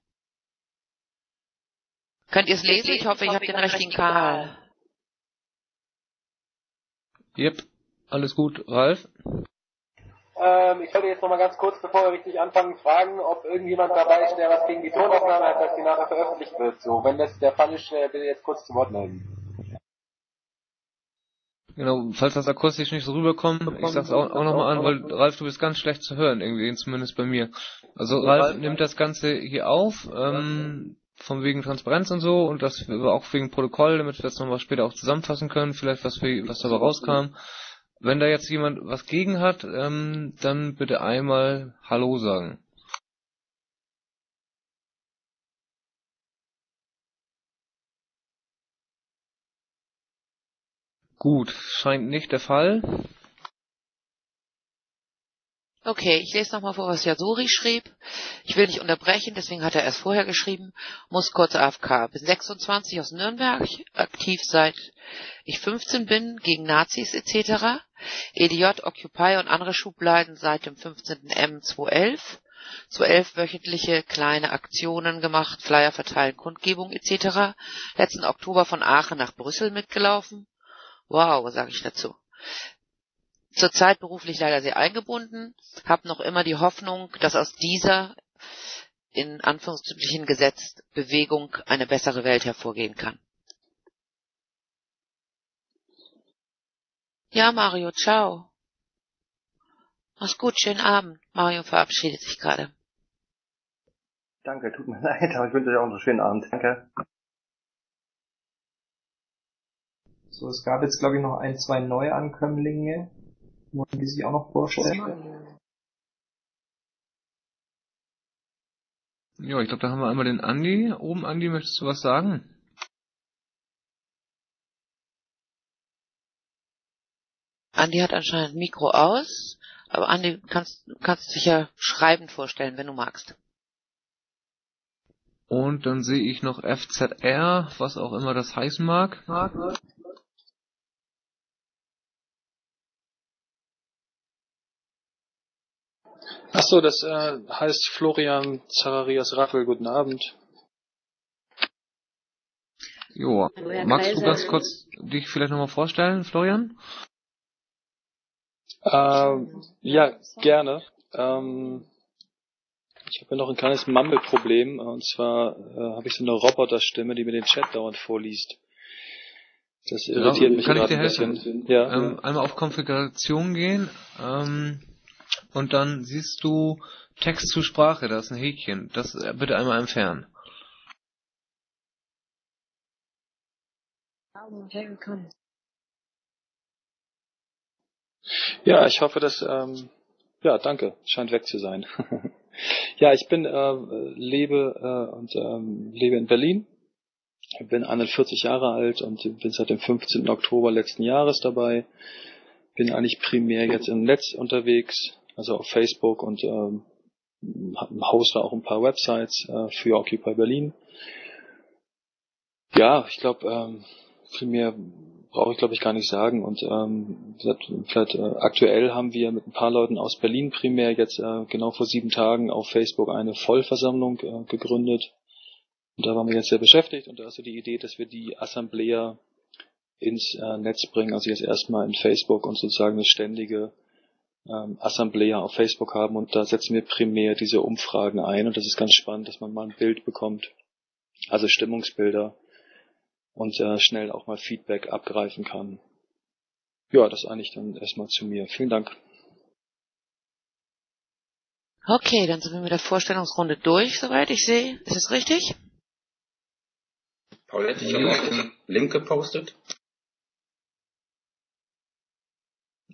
Könnt ihr es lesen? Ich hoffe, ich habe den richtigen Kanal. Yep, alles gut. Ralf? Ich wollte jetzt nochmal ganz kurz, bevor wir richtig anfangen, fragen, ob irgendjemand dabei ist, der was gegen die Tonaufnahme hat, dass die nachher veröffentlicht wird. So, wenn das der Fall ist, bitte jetzt kurz zu Wort melden. Genau, falls das akustisch nicht so rüberkommt, ich sag's auch nochmal an, weil Ralf, du bist ganz schlecht zu hören, irgendwie, zumindest bei mir. Also Ralf nimmt das Ganze hier auf, von wegen Transparenz und so, und das auch wegen Protokoll, damit wir das nochmal später auch zusammenfassen können, vielleicht was dabei rauskam. Wenn da jetzt jemand was gegen hat, dann bitte einmal Hallo sagen. Gut, scheint nicht der Fall. Okay, ich lese nochmal vor, was Yasuri schrieb. Ich will nicht unterbrechen, deswegen hat er erst vorher geschrieben. Muss kurz AFK. Bin 26 aus Nürnberg, aktiv seit ich 15 bin, gegen Nazis etc. EDJ, Occupy und andere Schubladen seit dem 15. M 2011. 12 wöchentliche kleine Aktionen gemacht, Flyer verteilen, Kundgebung etc. Letzten Oktober von Aachen nach Brüssel mitgelaufen. Wow, was sage ich dazu? Zurzeit beruflich leider sehr eingebunden, habe noch immer die Hoffnung, dass aus dieser, in Anführungsstrichen gesetzt, Bewegung eine bessere Welt hervorgehen kann. Ja, Mario, ciao. Mach's gut, schönen Abend. Mario verabschiedet sich gerade. Danke, tut mir leid, aber ich wünsche euch auch einen schönen Abend. Danke. So, es gab jetzt, glaube ich, noch 1, 2 Neuankömmlinge. Wollen die sich auch noch vorstellen? Ja, ich glaube, da haben wir einmal den Andi. Oben, Andi, möchtest du was sagen? Andi hat anscheinend Mikro aus, aber Andi, kannst dich ja schreibend vorstellen, wenn du magst. Und dann sehe ich noch FZR, was auch immer das heißen mag. Achso, das heißt Florian Zacharias Raffel. Guten Abend. Jo, magst du ganz kurz dich vielleicht nochmal vorstellen, Florian? Ja, gerne. Ich habe ja noch ein kleines Mumble-Problem, und zwar habe ich so eine Roboterstimme, die mir den Chat dauernd vorliest. Das irritiert mich gerade ein bisschen. Ja. Einmal auf Konfiguration gehen, und dann siehst du Text zu Sprache, da ist ein Häkchen. Das bitte einmal entfernen. Ja, ich hoffe, dass ja, danke, scheint weg zu sein. Ja, ich bin lebe in Berlin. Ich bin 41 Jahre alt und bin seit dem 15. Oktober letzten Jahres dabei. Bin eigentlich primär jetzt im Netz unterwegs, also auf Facebook, und hoste auch ein paar Websites für Occupy Berlin. Ja, ich glaube, viel mehr brauche ich, glaube ich, gar nicht sagen. Und vielleicht aktuell haben wir mit ein paar Leuten aus Berlin primär jetzt genau vor 7 Tagen auf Facebook eine Vollversammlung gegründet. Und da waren wir jetzt sehr beschäftigt, und da ist so die Idee, dass wir die Assemblea ins Netz bringen, also jetzt erstmal in Facebook und sozusagen eine ständige Assemblea auf Facebook haben, und da setzen wir primär diese Umfragen ein, und das ist ganz spannend, dass man mal ein Bild bekommt, also Stimmungsbilder, und schnell auch mal Feedback abgreifen kann. Ja, das eigentlich dann erstmal zu mir. Vielen Dank. Okay, dann sind wir mit der Vorstellungsrunde durch, soweit ich sehe. Ist das richtig? Paulette, ich habe auch den Link gepostet.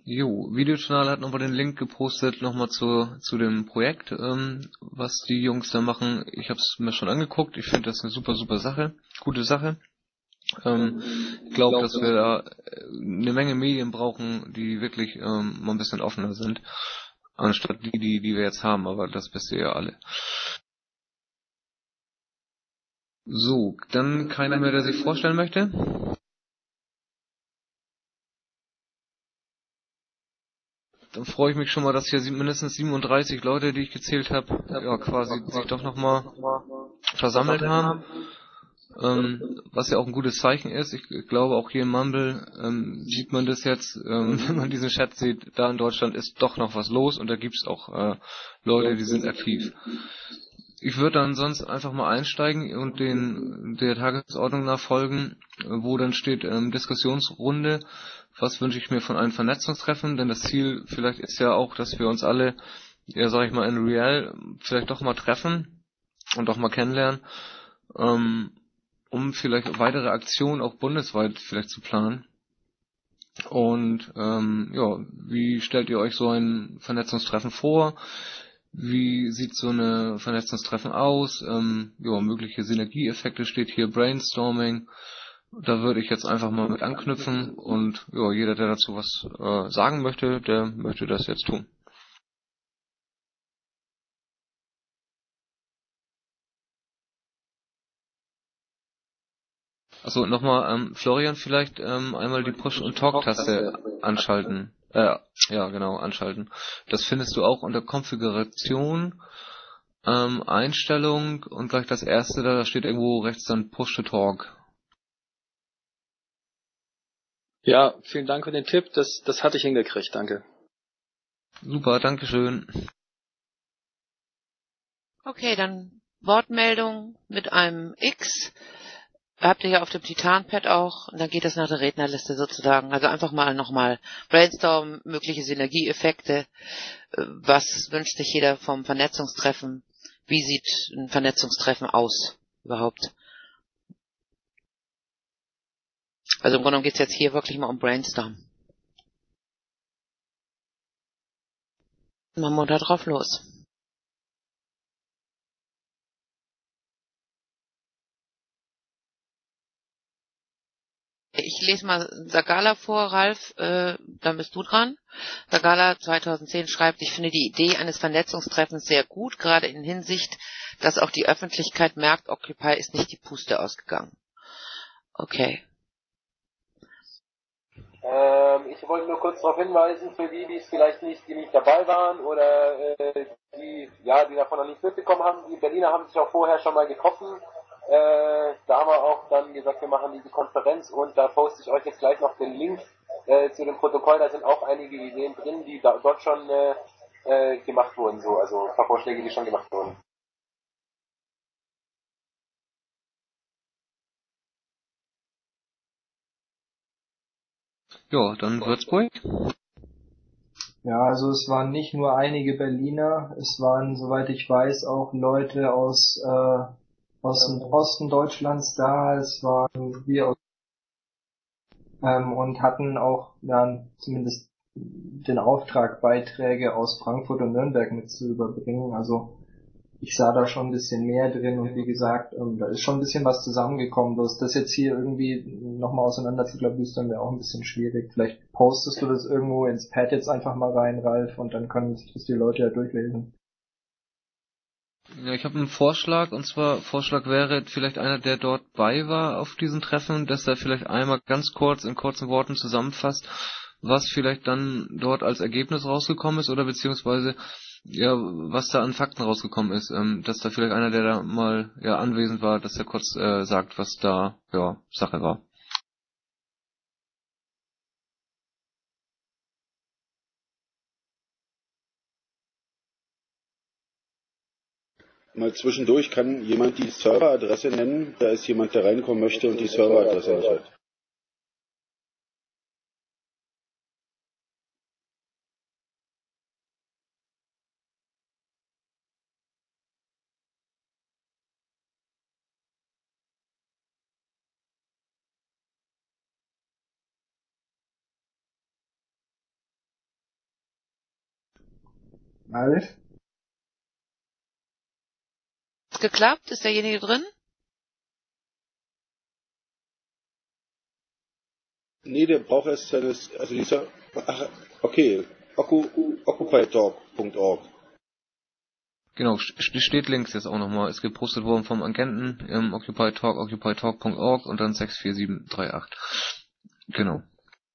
Jo, Videojournal hat nochmal den Link gepostet, nochmal zu dem Projekt, was die Jungs da machen. Ich habe es mir schon angeguckt, ich finde das eine super, super Sache, gute Sache. Ich glaube, dass wir da eine Menge Medien brauchen, die wirklich mal ein bisschen offener sind, anstatt die wir jetzt haben, aber das wisst ihr ja alle. So, dann keiner mehr, der sich vorstellen möchte? Dann freue ich mich schon mal, dass hier mindestens 37 Leute, die ich gezählt habe, ja quasi sich doch nochmal versammelt haben. Was ja auch ein gutes Zeichen ist. Ich glaube auch hier in Mumble sieht man das jetzt, wenn man diesen Chat sieht, da in Deutschland ist doch noch was los und da gibt's auch Leute, die sind aktiv. Ich würde dann sonst einfach mal einsteigen und der Tagesordnung nachfolgen, wo dann steht Diskussionsrunde. Was wünsche ich mir von einem Vernetzungstreffen? Denn das Ziel vielleicht ist ja auch, dass wir uns alle, ja sag ich mal, in real vielleicht doch mal treffen und doch mal kennenlernen, um vielleicht weitere Aktionen auch bundesweit vielleicht zu planen. Und ja, wie stellt ihr euch so ein Vernetzungstreffen vor? Wie sieht so eine Vernetzungstreffen aus? Ja, mögliche Synergieeffekte steht hier, Brainstorming. Da würde ich jetzt einfach mal mit anknüpfen und ja, jeder, der dazu was sagen möchte, der möchte das jetzt tun. Also nochmal, Florian, vielleicht einmal die Push- und Talk-Taste anschalten. Ja, genau, anschalten. Das findest du auch unter Konfiguration, Einstellung und gleich das erste, da steht irgendwo rechts dann Push to Talk. Ja, vielen Dank für den Tipp. Das hatte ich hingekriegt. Danke. Super, dankeschön. Okay, dann Wortmeldung mit einem X. Habt ihr hier auf dem Titanpad auch. Und dann geht es nach der Rednerliste sozusagen. Also einfach mal nochmal brainstormen, mögliche Synergieeffekte. Was wünscht sich jeder vom Vernetzungstreffen? Wie sieht ein Vernetzungstreffen aus überhaupt? Also im Grunde genommen geht es jetzt hier wirklich mal um Brainstorm. Machen wir da drauf los. Ich lese mal Sagala vor, Ralf, dann bist du dran. Sagala 2010 schreibt, ich finde die Idee eines Vernetzungstreffens sehr gut, gerade in Hinsicht, dass auch die Öffentlichkeit merkt, Occupy ist nicht die Puste ausgegangen. Okay. Ich wollte nur kurz darauf hinweisen, für die es vielleicht nicht, die nicht dabei waren oder die davon noch nichts mitbekommen haben, die Berliner haben sich auch vorher schon mal getroffen. Da haben wir auch dann gesagt, wir machen diese Konferenz und da poste ich euch jetzt gleich noch den Link zu dem Protokoll. Da sind auch einige Ideen drin, die dort schon gemacht wurden, so, also ein paar Vorschläge, die schon gemacht wurden. Ja, dann Würzburg. Ja, also es waren nicht nur einige Berliner, es waren, soweit ich weiß, auch Leute aus dem Osten Deutschlands da, es waren wir aus und hatten auch zumindest den Auftrag, Beiträge aus Frankfurt und Nürnberg mit zu überbringen. Also ich sah da schon ein bisschen mehr drin und wie gesagt, da ist schon ein bisschen was zusammengekommen. Bloß das jetzt hier irgendwie nochmal auseinander zu klabüstern wäre auch ein bisschen schwierig. Vielleicht postest du das irgendwo ins Pad jetzt einfach mal rein, Ralf, und dann können sich das die Leute ja durchlesen. Ja, ich habe einen Vorschlag, und zwar Vorschlag wäre vielleicht einer, der dort bei war auf diesen Treffen, dass er vielleicht einmal ganz kurz in kurzen Worten zusammenfasst, was vielleicht dann dort als Ergebnis rausgekommen ist oder beziehungsweise ja, was da an Fakten rausgekommen ist, dass da vielleicht einer, der da mal anwesend war, dass er kurz sagt, was da Sache war. Mal zwischendurch kann jemand die Serveradresse nennen. Da ist jemand, der reinkommen möchte und die Serveradresse nicht hat. Ralf? Hat's geklappt? Ist derjenige drin? Nee, der braucht erst seines, also dieser, ach, okay, occupytalk.org. Genau, steht links jetzt auch nochmal. Ist gepostet worden vom Agenten im occupytalk.org und dann 64738. Genau.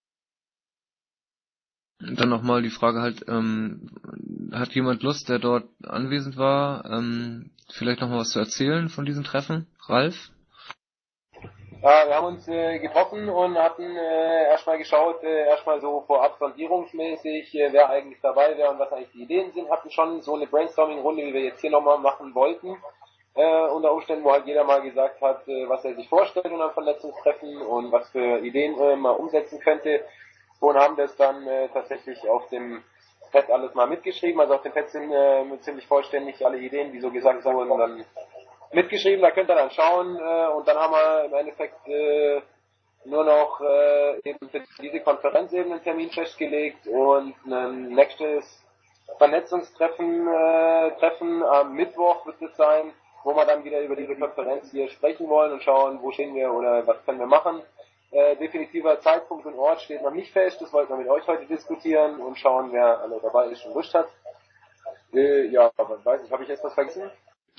Dann nochmal die Frage halt, hat jemand Lust, der dort anwesend war, vielleicht nochmal was zu erzählen von diesen Treffen? Ralf? Wir haben uns getroffen und hatten erstmal geschaut, erstmal so vorab sondierungsmäßig, wer eigentlich dabei wäre und was eigentlich die Ideen sind. Hatten schon so eine Brainstorming-Runde, wie wir jetzt hier nochmal machen wollten. Unter Umständen, wo halt jeder mal gesagt hat, was er sich vorstellt unter einem Vernetzungstreffen und was für Ideen man umsetzen könnte. Und haben das dann tatsächlich auf dem Pad alles mal mitgeschrieben. Also auf dem Pad sind ziemlich vollständig alle Ideen, die so gesagt wurden, dann mitgeschrieben, da könnt ihr dann schauen und dann haben wir im Endeffekt nur noch eben für diese Konferenz eben einen Termin festgelegt und ein nächstes Vernetzungstreffen am Mittwoch wird es sein, wo wir dann wieder über diese Konferenz hier sprechen wollen und schauen, wo stehen wir oder was können wir machen. Definitiver Zeitpunkt und Ort steht noch nicht fest, das wollten wir mit euch heute diskutieren und schauen, wer alle dabei ist und Lust hat. Ja, aber weiß ich, habe ich jetzt was vergessen?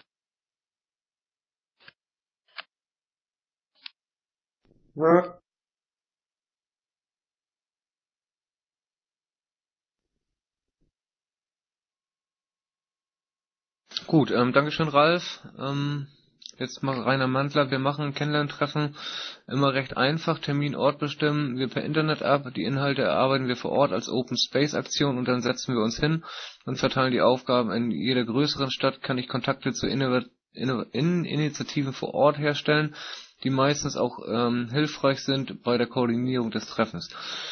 Ja. Gut, Dankeschön, Ralf. Jetzt mal Rainer Mandler. Wir machen ein Kennenlerntreffen immer recht einfach. Termin, Ort bestimmen wir per Internet ab. Die Inhalte erarbeiten wir vor Ort als Open Space Aktion und dann setzen wir uns hin und verteilen die Aufgaben. In jeder größeren Stadt kann ich Kontakte zu Initiativen vor Ort herstellen, die meistens auch hilfreich sind bei der Koordinierung des Treffens.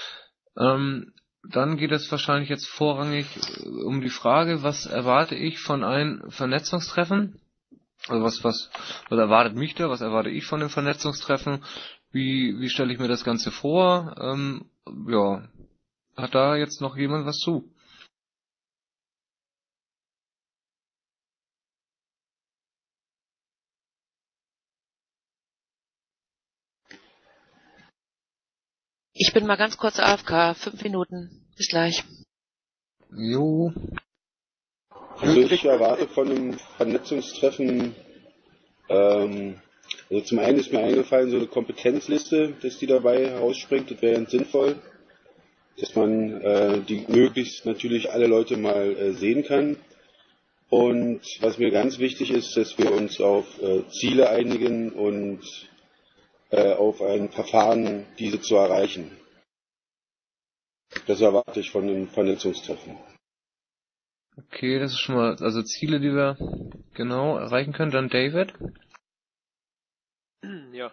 Dann geht es wahrscheinlich jetzt vorrangig um die Frage, was erwarte ich von einem Vernetzungstreffen? Also was erwartet mich da? Was erwarte ich von dem Vernetzungstreffen? Wie stelle ich mir das Ganze vor? Ja, hat da jetzt noch jemand was zu? Ich bin mal ganz kurz AFK, 5 Minuten. Bis gleich. Jo. Also ich erwarte von einem Vernetzungstreffen, also zum einen ist mir eingefallen, so eine Kompetenzliste, dass die dabei herausspringt, das wäre ganz sinnvoll, dass man die möglichst natürlich alle Leute mal sehen kann. Und was mir ganz wichtig ist, dass wir uns auf Ziele einigen und auf ein Verfahren, diese zu erreichen. Das erwarte ich von einem Vernetzungstreffen. Okay, das ist schon mal, also Ziele, die wir genau erreichen können. Dann David? Ja.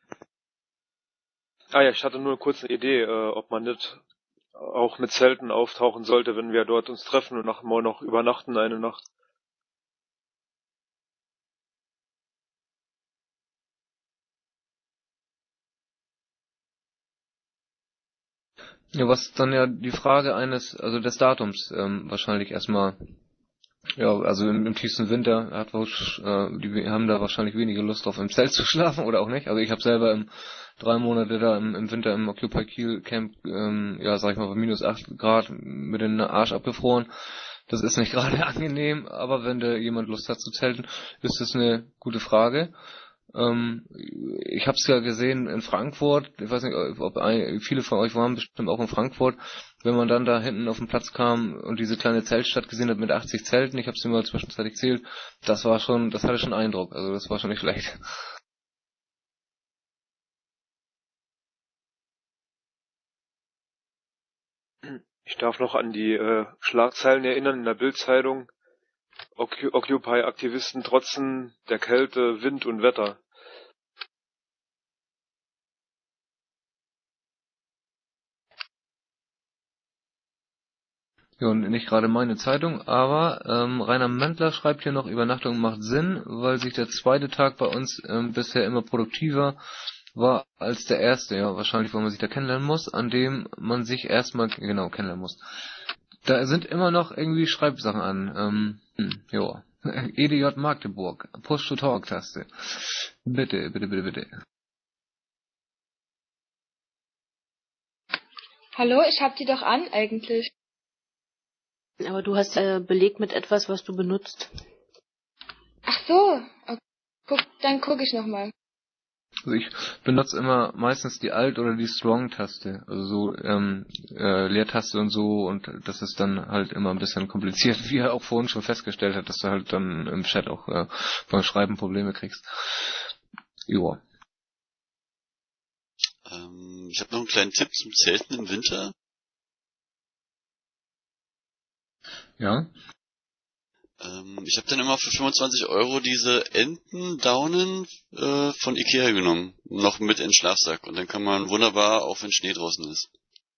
Ah ja, ich hatte nur kurz eine Idee, ob man nicht auch mit Zelten auftauchen sollte, wenn wir dort uns treffen und nachher mal noch übernachten eine Nacht. Ja, was dann ja die Frage also des Datums wahrscheinlich erstmal, ja, also im tiefsten Winter die haben da wahrscheinlich weniger Lust drauf, im Zelt zu schlafen oder auch nicht. Also ich habe selber 3 Monate da im Winter im Occupy Kiel Camp, ja, sag ich mal, bei minus 8 Grad mit den Arsch abgefroren. Das ist nicht gerade angenehm, aber wenn da jemand Lust hat zu zelten, ist das eine gute Frage. Ich habe es ja gesehen in Frankfurt, ich weiß nicht, ob viele von euch waren bestimmt auch in Frankfurt, wenn man dann da hinten auf den Platz kam und diese kleine Zeltstadt gesehen hat mit 80 Zelten, ich habe es mir mal zwischenzeitlich gezählt, das hatte schon Eindruck, also das war schon nicht schlecht. Ich darf noch an die Schlagzeilen erinnern in der Bild-Zeitung. Occupy-Aktivisten trotzen der Kälte, Wind und Wetter. Ja, und nicht gerade meine Zeitung, aber Rainer Mandler schreibt hier noch, Übernachtung macht Sinn, weil sich der zweite Tag bei uns bisher immer produktiver war als der erste, ja, wahrscheinlich, weil man sich da kennenlernen muss, an dem man sich erstmal genau kennenlernen muss. Da sind immer noch irgendwie Schreibsachen an. Ja. EDJ Magdeburg. Push-to-Talk-Taste. Bitte, bitte, bitte, bitte. Hallo, ich hab die doch an eigentlich. Aber du hast belegt mit etwas, was du benutzt. Ach so. Okay. Dann gucke ich nochmal. Also ich benutze immer meistens die Alt- oder die Strong-Taste. Also so Leertaste und so, und das ist dann halt immer ein bisschen kompliziert, wie er auch vorhin schon festgestellt hat, dass du halt dann im Chat auch beim Schreiben Probleme kriegst. Joa. Ich habe noch einen kleinen Tipp zum Zelten im Winter. Ja. Ich habe dann immer für 25 € diese Entendaunen von Ikea genommen. Noch mit in den Schlafsack. Und dann kann man wunderbar, auch wenn Schnee draußen ist.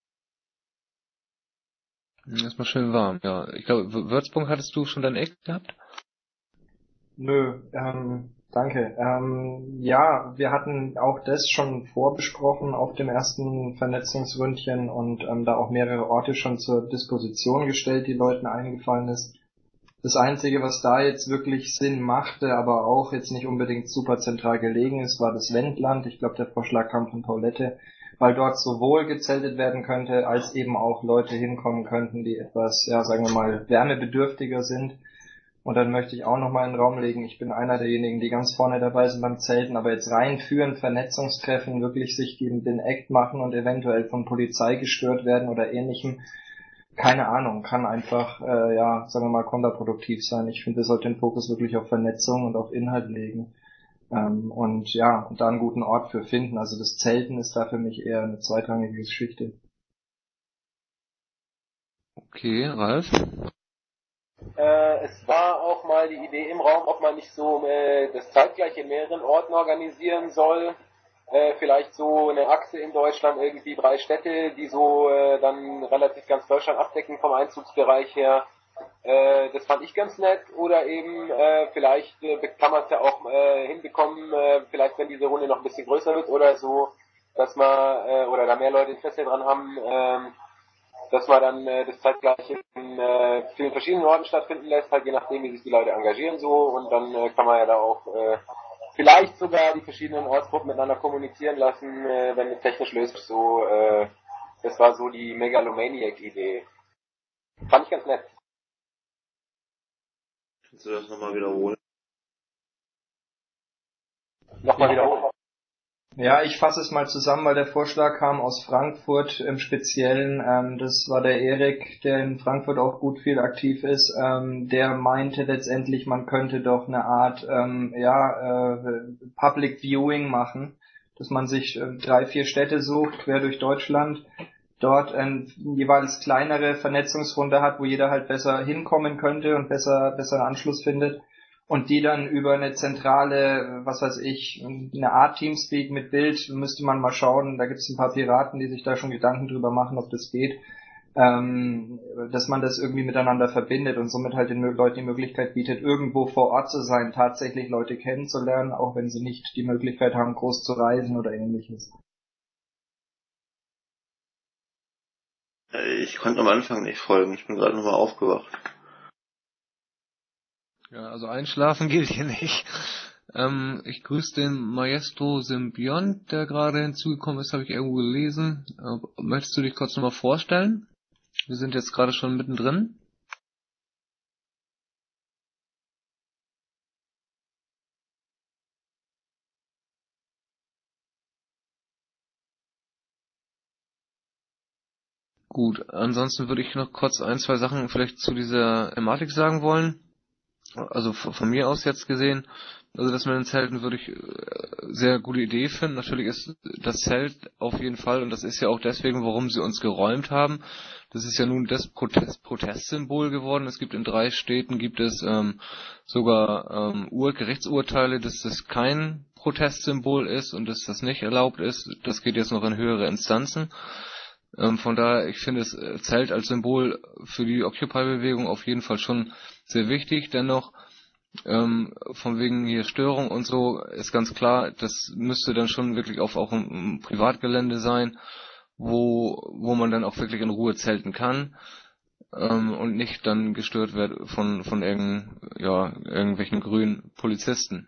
Erstmal schön warm, ja. Ich glaube, Würzburg, hattest du schon dein Eck gehabt? Nö, danke. Ja, wir hatten auch das schon vorbesprochen auf dem ersten Vernetzungsründchen und da auch mehrere Orte schon zur Disposition gestellt, die Leuten eingefallen ist. Das Einzige, was da jetzt wirklich Sinn machte, aber auch jetzt nicht unbedingt super zentral gelegen ist, war das Wendland. Ich glaube, der Vorschlag kam von Paulette, weil dort sowohl gezeltet werden könnte, als eben auch Leute hinkommen könnten, die etwas, ja, sagen wir mal, wärmebedürftiger sind. Und dann möchte ich auch nochmal in den Raum legen, ich bin einer derjenigen, die ganz vorne dabei sind beim Zelten, aber jetzt rein für ein Vernetzungstreffen wirklich sich den Act machen und eventuell von Polizei gestört werden oder ähnlichem, keine Ahnung, kann einfach, ja, sagen wir mal, kontraproduktiv sein. Ich finde, wir sollten den Fokus wirklich auf Vernetzung und auf Inhalt legen. Und ja, und da einen guten Ort für finden. Also das Zelten ist da für mich eher eine zweitrangige Geschichte. Okay, Ralf? Es war auch mal die Idee im Raum, ob man nicht so das zeitgleich in mehreren Orten organisieren soll. Vielleicht so eine Achse in Deutschland, irgendwie 3 Städte, die so dann relativ ganz Deutschland abdecken vom Einzugsbereich her. Das fand ich ganz nett. Oder eben vielleicht kann man es ja auch hinbekommen, vielleicht wenn diese Runde noch ein bisschen größer wird oder so, dass man oder da mehr Leute Interesse dran haben, dass man dann das zeitgleich in vielen verschiedenen Orten stattfinden lässt, halt je nachdem, wie sich die Leute engagieren so, und dann kann man ja da auch vielleicht sogar die verschiedenen Ortsgruppen miteinander kommunizieren lassen, wenn es technisch löst. So, das war so die Megalomaniac-Idee. Fand ich ganz nett. Kannst du das nochmal wiederholen? Nochmal wiederholen. Ja, ich fasse es mal zusammen, weil der Vorschlag kam aus Frankfurt im Speziellen. Das war der Erik, der in Frankfurt auch gut viel aktiv ist. Der meinte letztendlich, man könnte doch eine Art Public Viewing machen, dass man sich 3, 4 Städte sucht, quer durch Deutschland, dort jeweils kleinere Vernetzungsrunde hat, wo jeder halt besser hinkommen könnte und besser einen Anschluss findet. Und die dann über eine zentrale, was weiß ich, eine Art Teamspeak mit Bild, müsste man mal schauen, da gibt es ein paar Piraten, die sich da schon Gedanken drüber machen, ob das geht, dass man das irgendwie miteinander verbindet und somit halt den Leuten die Möglichkeit bietet, irgendwo vor Ort zu sein, tatsächlich Leute kennenzulernen, auch wenn sie nicht die Möglichkeit haben, groß zu reisen oder ähnliches. Ich konnte am Anfang nicht folgen, ich bin gerade nochmal aufgewacht. Ja, also einschlafen gilt hier nicht. Ich grüße den Maestro Symbiont, der gerade hinzugekommen ist, habe ich irgendwo gelesen. Möchtest du dich kurz nochmal vorstellen? Wir sind jetzt gerade schon mittendrin. Gut, ansonsten würde ich noch kurz 1, 2 Sachen vielleicht zu dieser Thematik sagen wollen. Also von mir aus jetzt gesehen, also das mit den Zelten würde ich sehr gute Idee finden. Natürlich ist das Zelt auf jeden Fall, und das ist ja auch deswegen, warum sie uns geräumt haben. Das ist ja nun das Protestsymbol geworden. Es gibt in 3 Städten sogar Gerichtsurteile, dass das kein Protestsymbol ist und dass das nicht erlaubt ist. Das geht jetzt noch in höhere Instanzen. Von daher, ich finde das Zelt als Symbol für die Occupy-Bewegung auf jeden Fall schon sehr wichtig. Dennoch, von wegen hier Störung und so, ist ganz klar, das müsste dann schon wirklich auf auch ein Privatgelände sein, wo man dann auch wirklich in Ruhe zelten kann. und nicht dann gestört werde von irgendwelchen grünen Polizisten.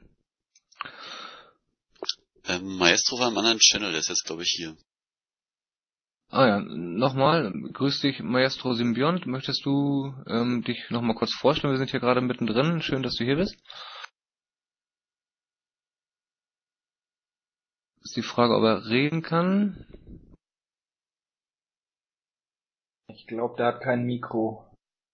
Maestro war im anderen Channel, der ist jetzt glaube ich hier. Ah ja, nochmal, grüß dich Maestro Symbiont, möchtest du dich nochmal kurz vorstellen? Wir sind hier gerade mittendrin, schön, dass du hier bist. Ist die Frage, ob er reden kann. Ich glaube, der hat kein Mikro.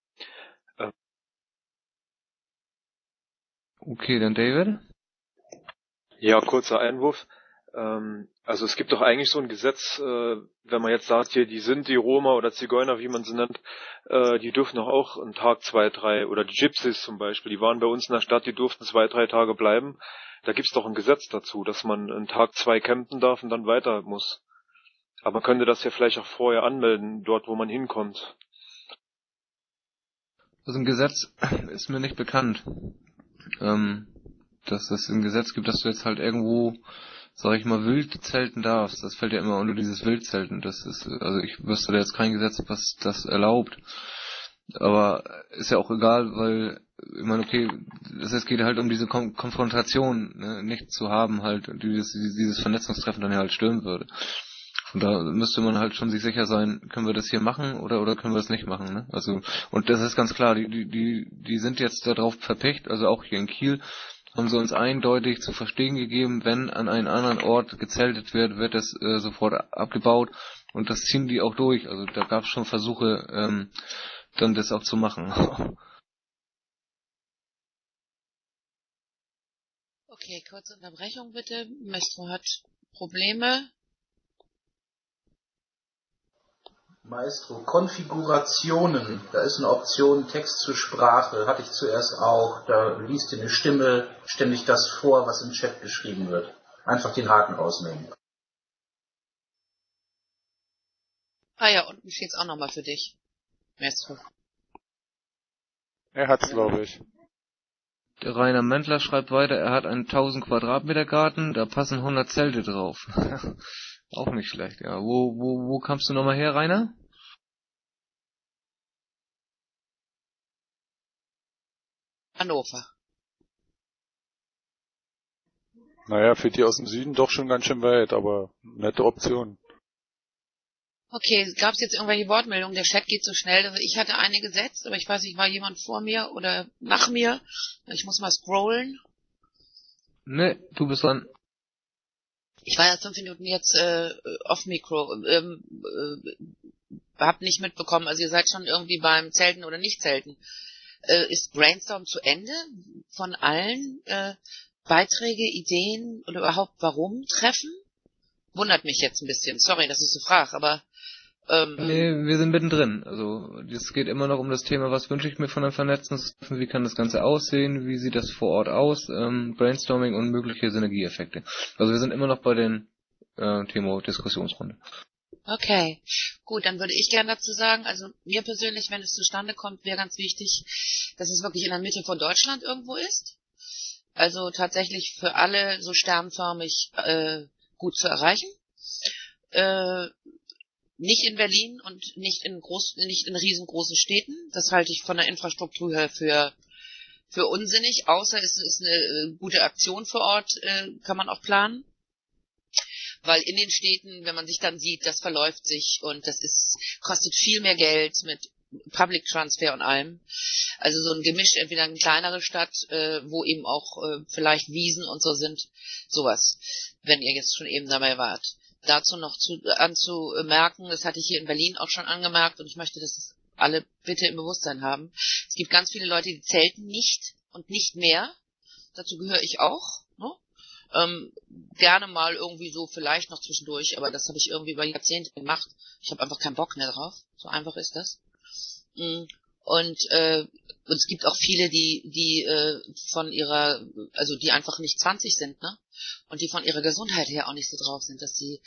Okay, dann David. Ja, kurzer Einwurf. Also es gibt doch eigentlich so ein Gesetz, wenn man jetzt sagt, hier, die Sinti, Roma oder Zigeuner, wie man sie nennt, die dürfen doch auch einen Tag, 2, 3, oder die Gypsies zum Beispiel, die waren bei uns in der Stadt, die durften 2, 3 Tage bleiben. Da gibt's doch ein Gesetz dazu, dass man einen Tag, 2 campen darf und dann weiter muss. Aber man könnte das ja vielleicht auch vorher anmelden, dort wo man hinkommt. Also ein Gesetz ist mir nicht bekannt, dass es ein Gesetz gibt, dass du jetzt halt irgendwo, sag ich mal, wild zelten darfst. Das fällt ja immer unter dieses Wildzelten. Das ist, also ich wüsste da jetzt kein Gesetz, was das erlaubt. Aber ist ja auch egal, weil, ich meine, okay, es geht halt um diese Konfrontation, ne, nicht zu haben halt, dieses Vernetzungstreffen dann ja halt stören würde. Und da müsste man halt schon sich sicher sein, können wir das hier machen oder können wir das nicht machen, ne? Also, und das ist ganz klar, die sind jetzt darauf verpicht, also auch hier in Kiel, haben sie uns eindeutig zu verstehen gegeben, wenn an einen anderen Ort gezeltet wird, wird das sofort abgebaut und das ziehen die auch durch. Also da gab es schon Versuche, dann das auch zu machen. Okay, kurze Unterbrechung bitte. Maestro hat Probleme. Maestro, Konfigurationen. Da ist eine Option Text zu Sprache. Hatte ich zuerst auch. Da liest dir eine Stimme ständig das vor, was im Chat geschrieben wird. Einfach den Haken rausnehmen. Ah ja, unten steht's auch nochmal für dich, Maestro. Er hat's, glaube ich. Der Rainer Mentler schreibt weiter, er hat einen 1000 Quadratmeter Garten, da passen 100 Zelte drauf. Auch nicht schlecht, ja. Wo kamst du nochmal her, Rainer? Hannover. Naja, für die aus dem Süden doch schon ganz schön weit, aber nette Option. Okay, gab es jetzt irgendwelche Wortmeldungen? Der Chat geht so schnell. Also ich hatte eine gesetzt, aber ich weiß nicht, war jemand vor mir oder nach mir? Ich muss mal scrollen. Ne, du bist dran. Ich war ja 5 Minuten jetzt off Mikro. Hab nicht mitbekommen, also ihr seid schon irgendwie beim Zelten oder nicht Zelten. Ist Brainstorm zu Ende von allen Beiträge, Ideen oder überhaupt warum Treffen? Wundert mich jetzt ein bisschen. Sorry, dass ich so frage, aber Nee, wir sind mittendrin. Also es geht immer noch um das Thema, was wünsche ich mir von einem Vernetzungstreffen, wie kann das Ganze aussehen, wie sieht das vor Ort aus, Brainstorming und mögliche Synergieeffekte. Also wir sind immer noch bei den Thema Diskussionsrunde. Okay, gut, dann würde ich gerne dazu sagen, also mir persönlich, wenn es zustande kommt, wäre ganz wichtig, dass es wirklich in der Mitte von Deutschland irgendwo ist. Also tatsächlich für alle so sternförmig gut zu erreichen. Nicht in Berlin und nicht in riesengroßen Städten. Das halte ich von der Infrastruktur her für unsinnig, außer es ist eine gute Aktion vor Ort, kann man auch planen. Weil in den Städten, wenn man sich dann sieht, das verläuft sich und kostet viel mehr Geld mit Public Transfer und allem. Also so ein Gemisch, entweder eine kleinere Stadt, wo eben auch vielleicht Wiesen und so sind, sowas, wenn ihr jetzt schon eben dabei wart. Dazu noch anzumerken, das hatte ich hier in Berlin auch schon angemerkt und ich möchte, dass es alle bitte im Bewusstsein haben. Es gibt ganz viele Leute, die zelten nicht und nicht mehr. Dazu gehöre ich auch. Ne? Gerne mal irgendwie so vielleicht noch zwischendurch, aber das habe ich irgendwie über Jahrzehnte gemacht. Ich habe einfach keinen Bock mehr drauf. So einfach ist das. Und es gibt auch viele, die von ihrer, also die einfach nicht 20 sind, ne? Und die von ihrer Gesundheit her auch nicht so drauf sind, dass sie,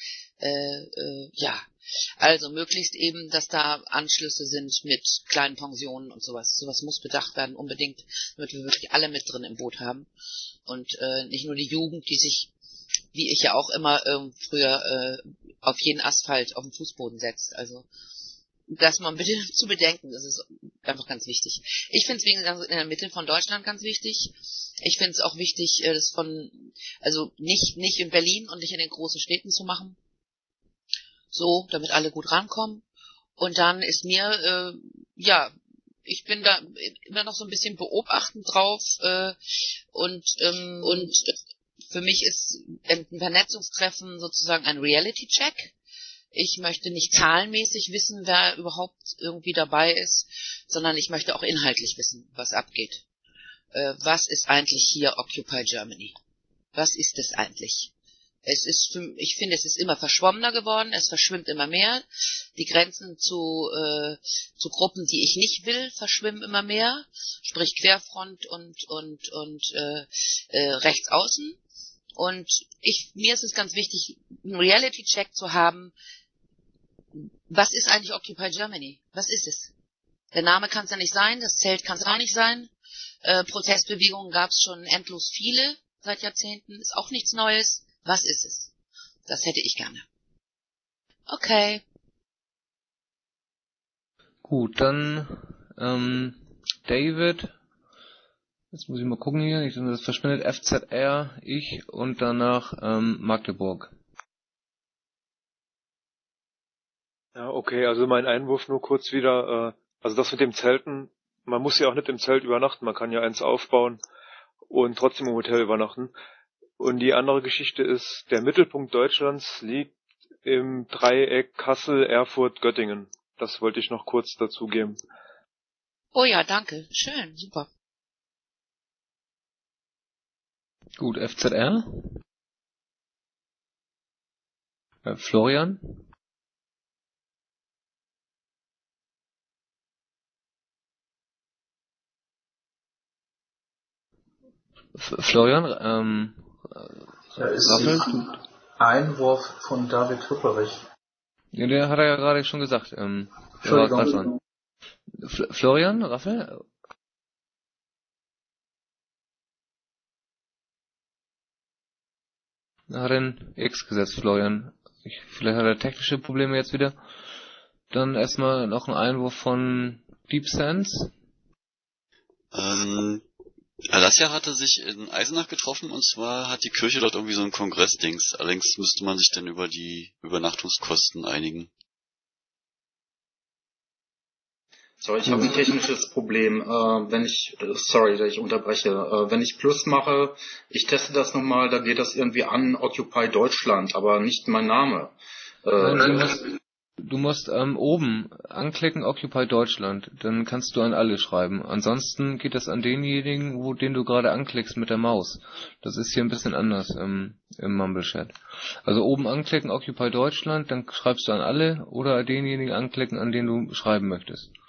also möglichst eben, dass da Anschlüsse sind mit kleinen Pensionen und sowas. Sowas muss bedacht werden, unbedingt, damit wir wirklich alle mit drin im Boot haben. Und nicht nur die Jugend, die sich, wie ich ja auch immer früher auf jeden Asphalt auf den Fußboden setzt. Also das mal bitte zu bedenken. Das ist einfach ganz wichtig. Ich finde es wegen in der Mitte von Deutschland ganz wichtig. Ich finde es auch wichtig, das nicht in Berlin und nicht in den großen Städten zu machen. So, damit alle gut rankommen. Und dann ist mir, ich bin da immer noch so ein bisschen beobachtend drauf, und für mich ist ein Vernetzungstreffen sozusagen ein Reality-Check. Ich möchte nicht zahlenmäßig wissen, wer überhaupt irgendwie dabei ist, sondern ich möchte auch inhaltlich wissen, was abgeht. Was ist eigentlich hier Occupy Germany? Was ist es eigentlich? Ich finde, es ist immer verschwommener geworden, es verschwimmt immer mehr. Die Grenzen zu Gruppen, die ich nicht will, verschwimmen immer mehr, sprich Querfront und Rechtsaußen. Und mir ist es ganz wichtig, einen Reality-Check zu haben. Was ist eigentlich Occupy Germany? Was ist es? Der Name kann es ja nicht sein, das Zelt kann es auch nicht sein. Protestbewegungen gab es schon endlos viele seit Jahrzehnten, ist auch nichts Neues. Was ist es? Das hätte ich gerne. Okay. Gut, dann David. Jetzt muss ich mal gucken hier. Das verschwindet FZR, ich und danach Magdeburg. Ja, okay, also mein Einwurf nur kurz wieder. Also das mit dem Zelten, man muss ja auch nicht im Zelt übernachten, man kann ja eins aufbauen und trotzdem im Hotel übernachten. Und die andere Geschichte ist, der Mittelpunkt Deutschlands liegt im Dreieck Kassel, Erfurt, Göttingen. Das wollte ich noch kurz dazugeben. Oh ja, danke. Schön, super. Gut, FZR. Florian. Florian, da ist ein Einwurf von David Hüpperich. Ja, der hat er ja gerade schon gesagt. Entschuldigung. Florian, Raphael? Er hat ein X gesetzt, Florian. Vielleicht hat er technische Probleme jetzt wieder. Dann erstmal noch ein Einwurf von Deep Sense. Alassia hatte sich in Eisenach getroffen, und zwar hat die Kirche dort irgendwie so ein Kongressdings. Allerdings müsste man sich dann über die Übernachtungskosten einigen. So, ich habe ein technisches Problem. Sorry, dass ich unterbreche. Wenn ich Plus mache, ich teste das nochmal, da geht das irgendwie an Occupy Deutschland, aber nicht mein Name. Du musst oben anklicken Occupy Deutschland, dann kannst du an alle schreiben. Ansonsten geht das an denjenigen, den du gerade anklickst mit der Maus. Das ist hier ein bisschen anders im Mumble-Chat. Also oben anklicken Occupy Deutschland, dann schreibst du an alle oder denjenigen anklicken, an den du schreiben möchtest.